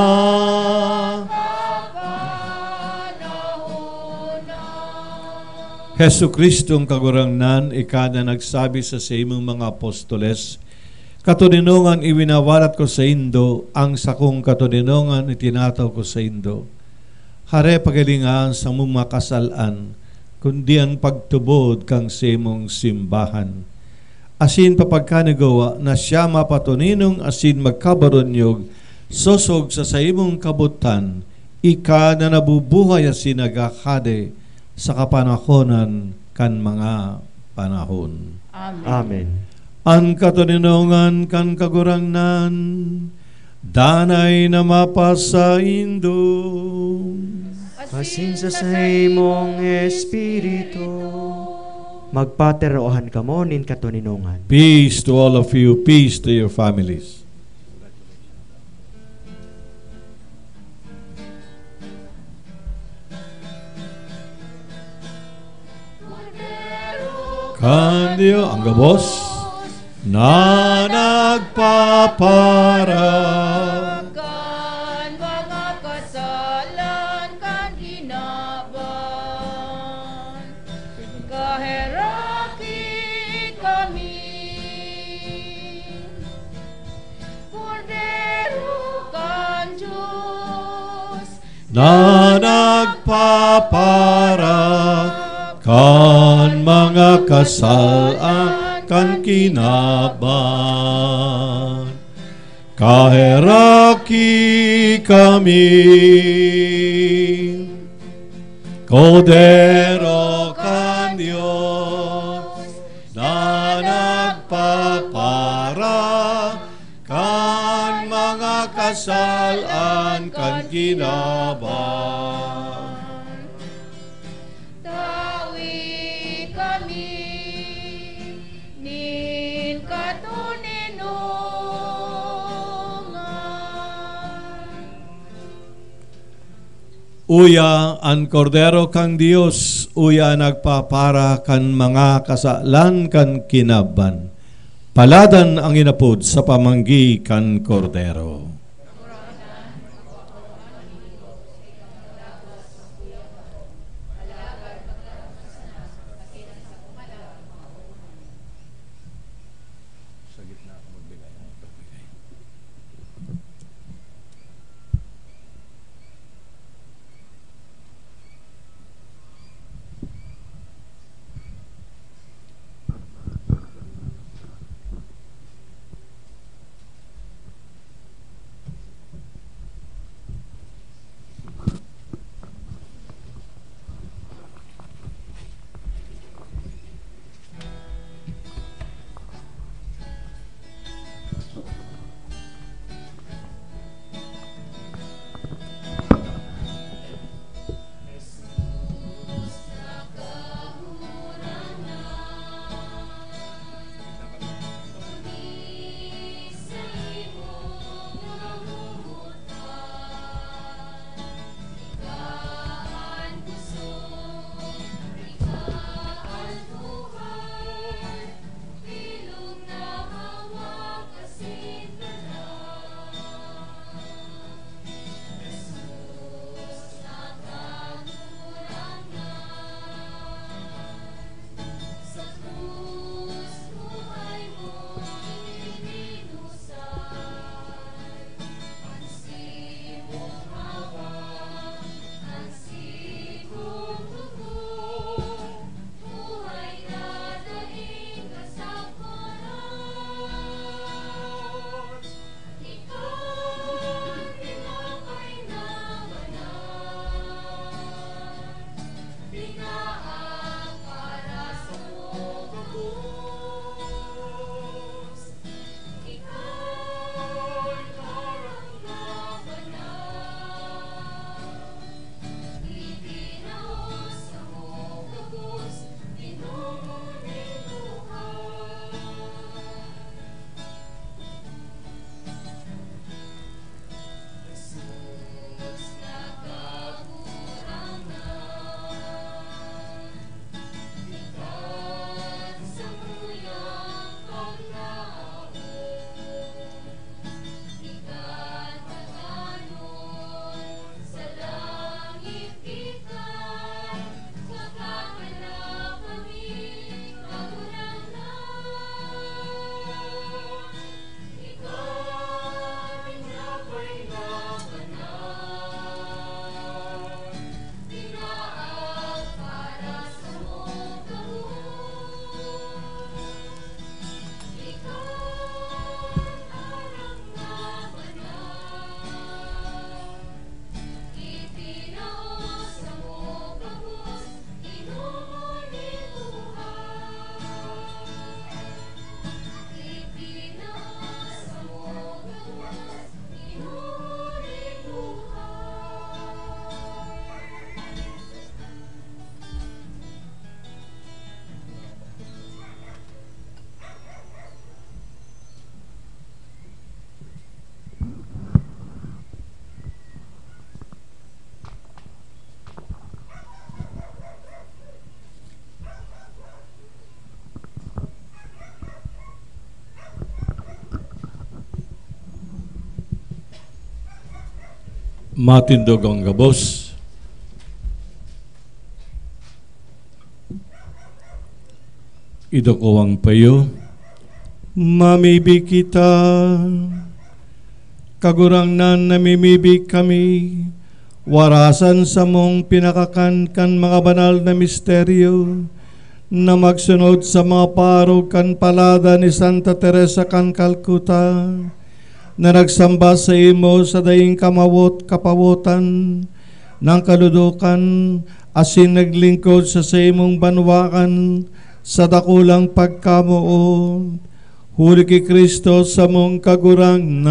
Hesu Kristong kagurangnan, ikada nagsabi sa sa imong mga apostoles, katuninungan iwinawarat ko sa Indo, ang sakong katuninungan itinataw ko sa Indo. Hare pagalingan sa mong makasalan, kundi ang pagtubod kang sa imong simbahan. Asin papagkanagawa na siya mapatuninong asin magkabaronyog, sosog sa sa imong kabutan, ika na nabubuhay asin nagakade, sa kapanahonan kan mga panahon. Amen. Amen. Ang katuninungan kan kagurangnan, danay na mapasa Indo. Asin sa sa imong espiritu, magpaterohan ka mo nin katuninungan. Peace to all of you, peace to your families. Kandiyo ang gabos na nagpapara kan mga kasalan kan hinaban, kaheraki kami, Kordero kan Diyos na nagpapara kan mga kasalan kan kinaban, kaheraki kami, Kordero kan Diyos na nagpapara kan mga kasalan kan kinaban. Uya ang kordero kang Dios, uya nagpapara kan mga kasalan kan kinaban. Paladan ang inapod sa pamanggi kan kordero. Matindog ang gabos. Idoko ang payo. Mamibig kita. Kagurang nan namimibig kami. Warasan sa mong pinakakan kan mga banal na misteryo na magsunod sa mga parog kan palada ni Santa Teresa kan Calcutta na nagsamba sa imo sa daing kamawot kapawotan ng kaludukan asin naglingkod sa sa imong banwakan sa dakulang pagkamuo. Huli ki Kristo sa mong kagurangnan.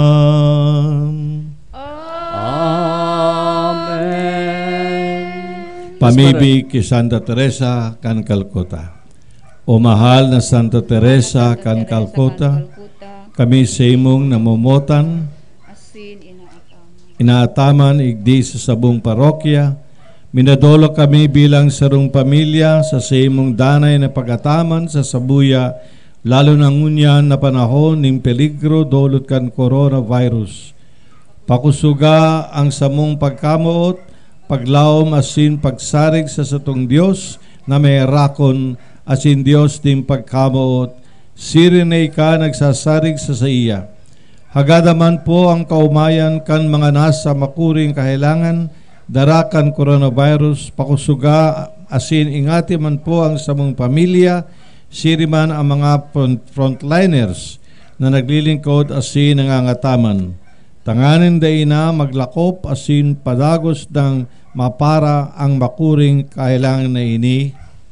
Amen. Pamibig ki Santa Teresa kan Calcutta. O mahal na Santa Teresa kan Calcutta, kami sa imong namumutan, Asin inaataman. inaataman igdi sa sabong parokya, minadolo kami bilang sarong pamilya sa sa imong danay na pagataman sa sabuya, lalo na ngunyan na panahon ng peligro dolot kan coronavirus. Pakusuga ang samong pagkamuot, paglaom asin pagsarig sa satong Dios na may rakon asin Dios din pagkamuot. Sirinay ka nagsasarig sa sa iya. Hagadaman po ang kaumayan kan mga nasa makuring kahilangan, darakan coronavirus, pakusuga asin ingati man po ang samong pamilya, siriman ang mga front, frontliners na naglilingkod asin nangangataman. Tanganin day na maglakop asin padagos ng mapara ang makuring kahilangan na ini.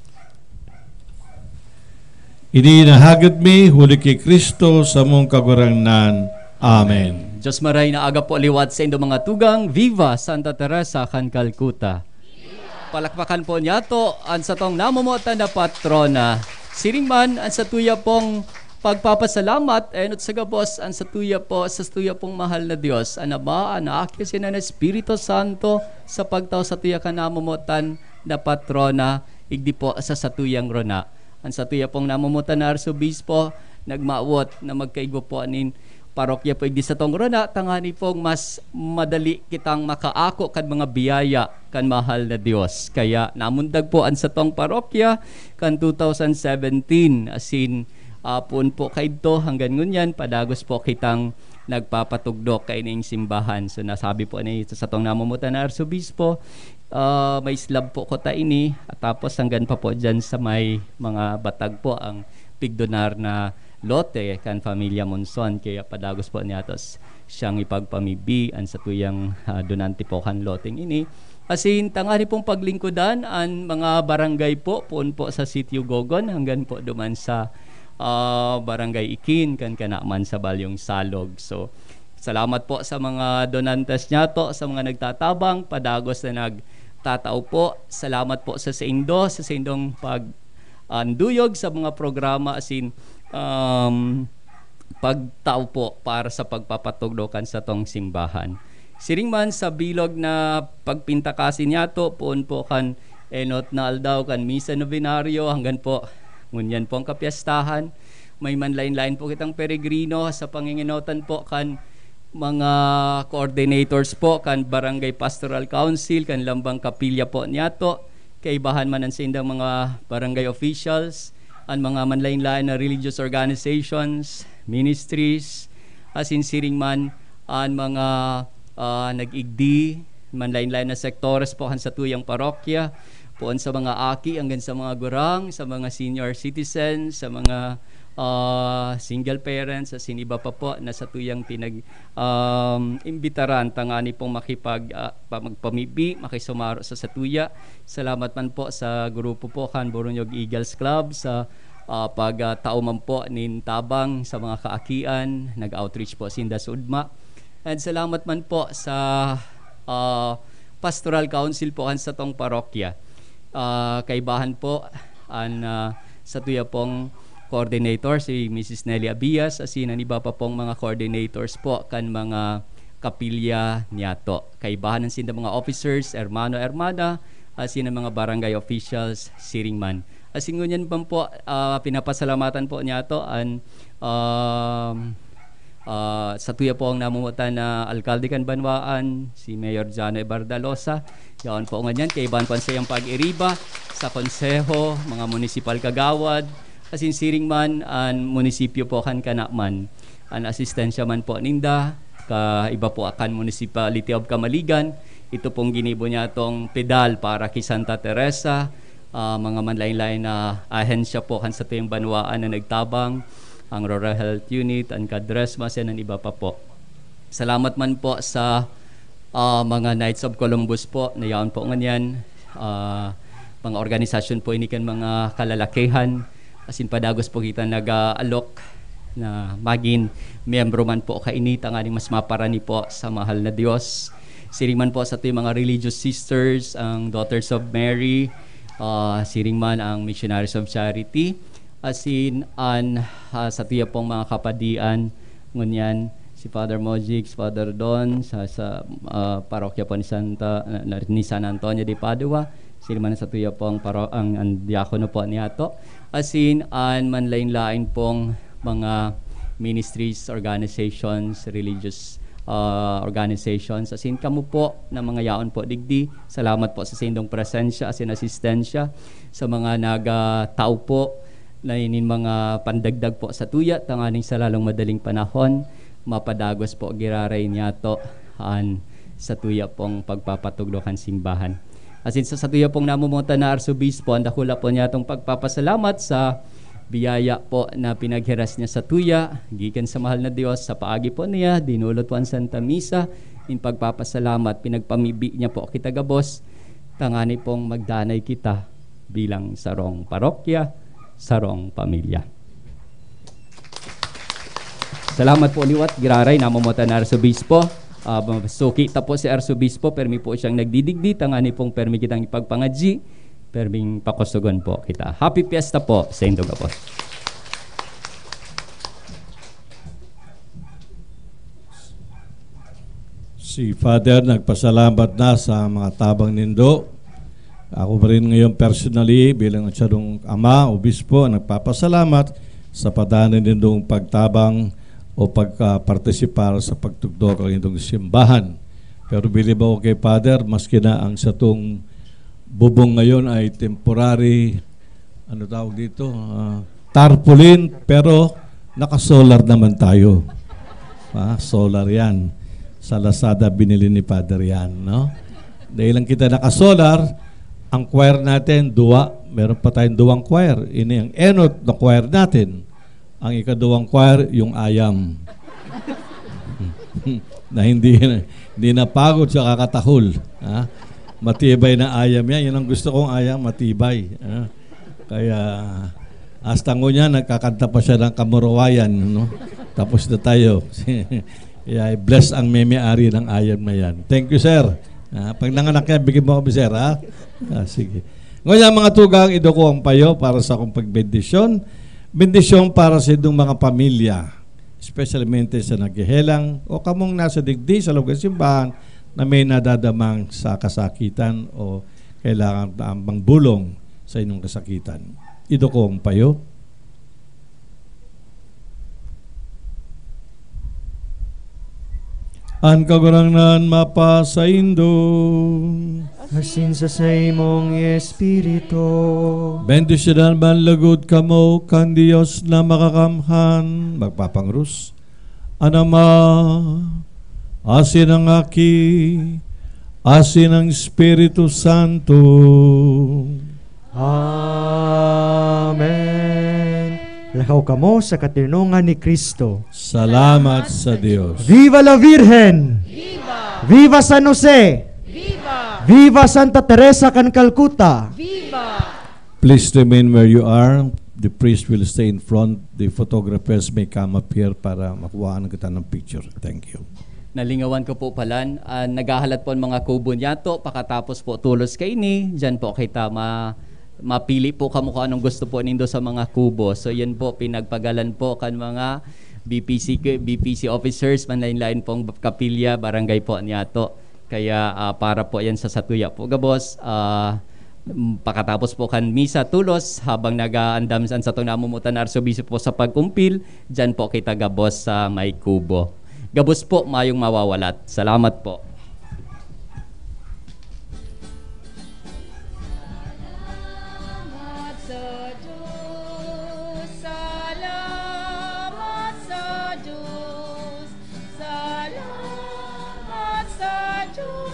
Ini nahagad mi huli kay Kristo sa mong kagurangnan. Amen. Diyos maray na aga po liwat sa inyong mga tugang. Viva Santa Teresa kan Calcutta. Palakpakan po niya to ang sa tong namumutan na patrona. Siring man ang sa tuya pong pagpapasalamat enot sa gabos ang sa tuya po sa tuya pong mahal na Diyos. Ang Ama, Anak, Sin na Espiritu Santo sa pagtaw sa tuya ka namumutan na patrona igdi po sa satuyang rona. Ang sa tuya pong namumutan na Arsobispo nagmaawot na magkaigbo po anin parokya po igdi sa tong rona, tangani pong mas madali kitang makaako kan mga biyaya kan mahal na Dios. Kaya namundag po an sa tong parokya kan two thousand seventeen asin uh, pun po kaidto hanggang ngunyan padagos po kitang nagpapatugdok kay ning simbahan. So nasabi po ni sa tong namumutan na Arsobispo, uh, may slab po ko ta ini at tapos hanggang pa po dyan sa may mga batag po ang pigdonar na lote kan Familia Monson, kaya padagos po niya tos siyang ipagpamibi an sa tuyang uh, donante po kan loteng ini. Asin tangani pong paglingkudan an mga barangay po puon po sa Sitio Gogon hanggang po duman sa uh, barangay Ikin kan kanaman sa Balyong Salog. So salamat po sa mga donantes niya to, sa mga nagtatabang padagos na nagtatao po. Salamat po sa Saindo, sa Saindong pag anduyog sa mga programa asin um, pagtao po para sa pagpapatugdokan sa tong simbahan. Siring man sa bilog na pagpintakasin niya to, poon po kan enot na aldaw kan misa novenaryo hanggang po ngunyan po ang kapiyastahan. May manlain-lain po kitang peregrino sa panginginotan po kan mga coordinators po kan Barangay Pastoral Council, kan Lambang Kapilya po niya to. Kaibahan man ang sindang mga barangay officials, ang mga manlain-lain na religious organizations, ministries, asin siring man ang mga uh, nag-igdi, manlain-lain na sektores po sa tuyang parokya, poon sa mga aki hanggang sa mga gurang, sa mga senior citizens, sa mga uh, single parents, sa siniba pa po na sa tuyang pinag um, imbitaran tangani pong makipag uh, magpamibi, makisumaro sa satuya. Salamat man po sa grupo po kan Borunyog Eagles Club sa uh, pag uh, tao man po nin tabang sa mga kaakian, nag-outreach po sinda sa Udma. And salamat man po sa uh, Pastoral Council po kan sa tong parokya. Uh, kaibahan po an uh, sa tuya pong coordinator si Missus Nelly Abias asin iba pa pong mga coordinators po kan mga kapilya niyato. Kaibahan ng sinda mga officers, hermano, hermana, asin ang mga barangay officials, siring man. Asin ngunyan pa po uh, pinapasalamatan po niyato an um, Uh, sa tuya po ang namumutan na alkalde kan Banwaan, si Mayor Jano Ibardalosa. Yaon po nganyan kay Iban po sa iyang pag-iriba sa konseho, mga municipal kagawad, asin siring man ang munisipyo po kan kanakman. Ang asistensya man po ninda, ka iba po akan Municipality of Camaligan. Ito pong ginibo niya tong pedal para kay Santa Teresa, uh, mga manlain-lain na ahensya po kan sa tuyong Banwaan na nagtabang, ang Rural Health Unit, ang Kadresmas, yan ang iba pa po. Salamat man po sa uh, mga Knights of Columbus po, nayaon po nganyan, uh, mga organisasyon po ini kan mga kalalakihan, asin padagos po kita nag-alok na maging miyembro man po kainit ang aning mas maparani po sa mahal na Diyos. Siring man po sa ito mga religious sisters, ang Daughters of Mary, uh, siring man ang Missionaries of Charity, asin an uh, sa tiya pong mga kapadian, ngunyan si Father Mojix, Father Don, sa, sa uh, parokya po ni, Santa, uh, ni San Antonio de Padua, siring man sa tiya pong paro, ang, ang diakono po niyato, asin an manlain-lain pong mga ministries, organizations, religious uh, organizations. Asin kamo po na mga yaon po digdi. Salamat po sa sindong presensya, asin asistensya sa mga naga-tao po na inin mga pandagdag po sa tuya, tanganing sa lalong madaling panahon, mapadagos po giraray niya to an sa tuya pong pagpapatuglokan simbahan. Asin sa, sa tuya pong namumuta na Arsobispo, ang dakula po niya itong pagpapasalamat sa biyaya po na pinaghiras niya sa tuya, gikan sa mahal na Diyos, sa paagi po niya, dinulot po ang Santa Misa, in pagpapasalamat, pinagpamibi niya po kita gabos, tangani pong magdanay kita bilang sarong parokya, sarong pamilya. Salamat po liwat, giraray, namumutan na Arsobispo. Uh, so kita po si Arsobispo, permi po siyang nagdidigdi, tangani pong permi kitang ipagpangadji, perming pakosugon po kita. Happy Fiesta po sa Indog Apos. Si Father nagpasalamat na sa mga tabang nindo. Ako pa rin ngayon personally bilang asyadong ama, obispo, nagpapasalamat sa padanan nindong pagtabang o pagpartisipar sa pagtugtog ng indong simbahan. Pero bilib ako kay Father, maski na ang satong bubong ngayon ay temporary, ano tawag dito, uh, tarpaulin, pero naka-solar naman tayo. Ah, solar yan. Sa Lazada binili ni Father yan, no? Dahil lang kita naka-solar, ang choir natin, dua, meron pa tayong duwang choir. Ini ang enot na choir natin. Ang ikaduwang choir, yung ayam. na hindi, hindi napagod sa kakatahol. Ha? Matibay na ayam yan. Yan ang gusto kong ayam, matibay. Ha? Kaya, hasta ngo niya, nagkakanta pa siya ng Kamurawayan. No? Tapos na tayo. Kaya, bless ang may-ari ng ayam na yan. Thank you, sir. Ha? Pag nanganak yan, bigyan mo kami, sir. Ha? Ah, sige. Ngayon, mga tugang, ido ko ang payo para sa akong pagbendisyon. Bendisyon para sa itong mga pamilya, especialmente sa naghihelang o kamong nasa digdi sa loob ng simbahan na may nadadamang sa kasakitan o kailangan tamang bulong sa inyong kasakitan. Ito ko ang payo. Ang kagurangnan mapa sa Indo, asin sa imong espiritu. bendisyonan man lagod kamo kan Dios na makakamhan, magpapangrus. Anama, asin ang aki, asin ang Espiritu Santo. Amen. Lakaw kamo sa katinungan ni Kristo. Salamat sa Dios. Viva la Virgen! Viva! Viva San Jose! Viva! Viva Santa Teresa of Calcutta! Viva! Please remain where you are. The priest will stay in front. The photographers may come up here para makuha ng kita ng picture. Thank you. Nalingawan ko po palan, uh, naghahalat po ang mga kubo niyato, pakatapos po tulos kay ni, dyan po kita ma, mapili po kamo kung anong gusto po nindo sa mga kubo. So yan po, pinagpagalan po kan mga B P C, B P C officers, manlain-lain pong kapilya, barangay po niyato. Kaya uh, para po yan sa satuya po gabos, uh, Pakatapos po kan misa tulos habang nagaandam sa itong namumutan na arsobispo po sa pagkumpil, dyan po kita gabos sa may kubo. Gabos po mayong mawawalat. Salamat po. Salamat sa Diyos, salamat sa Diyos, salamat sa Diyos.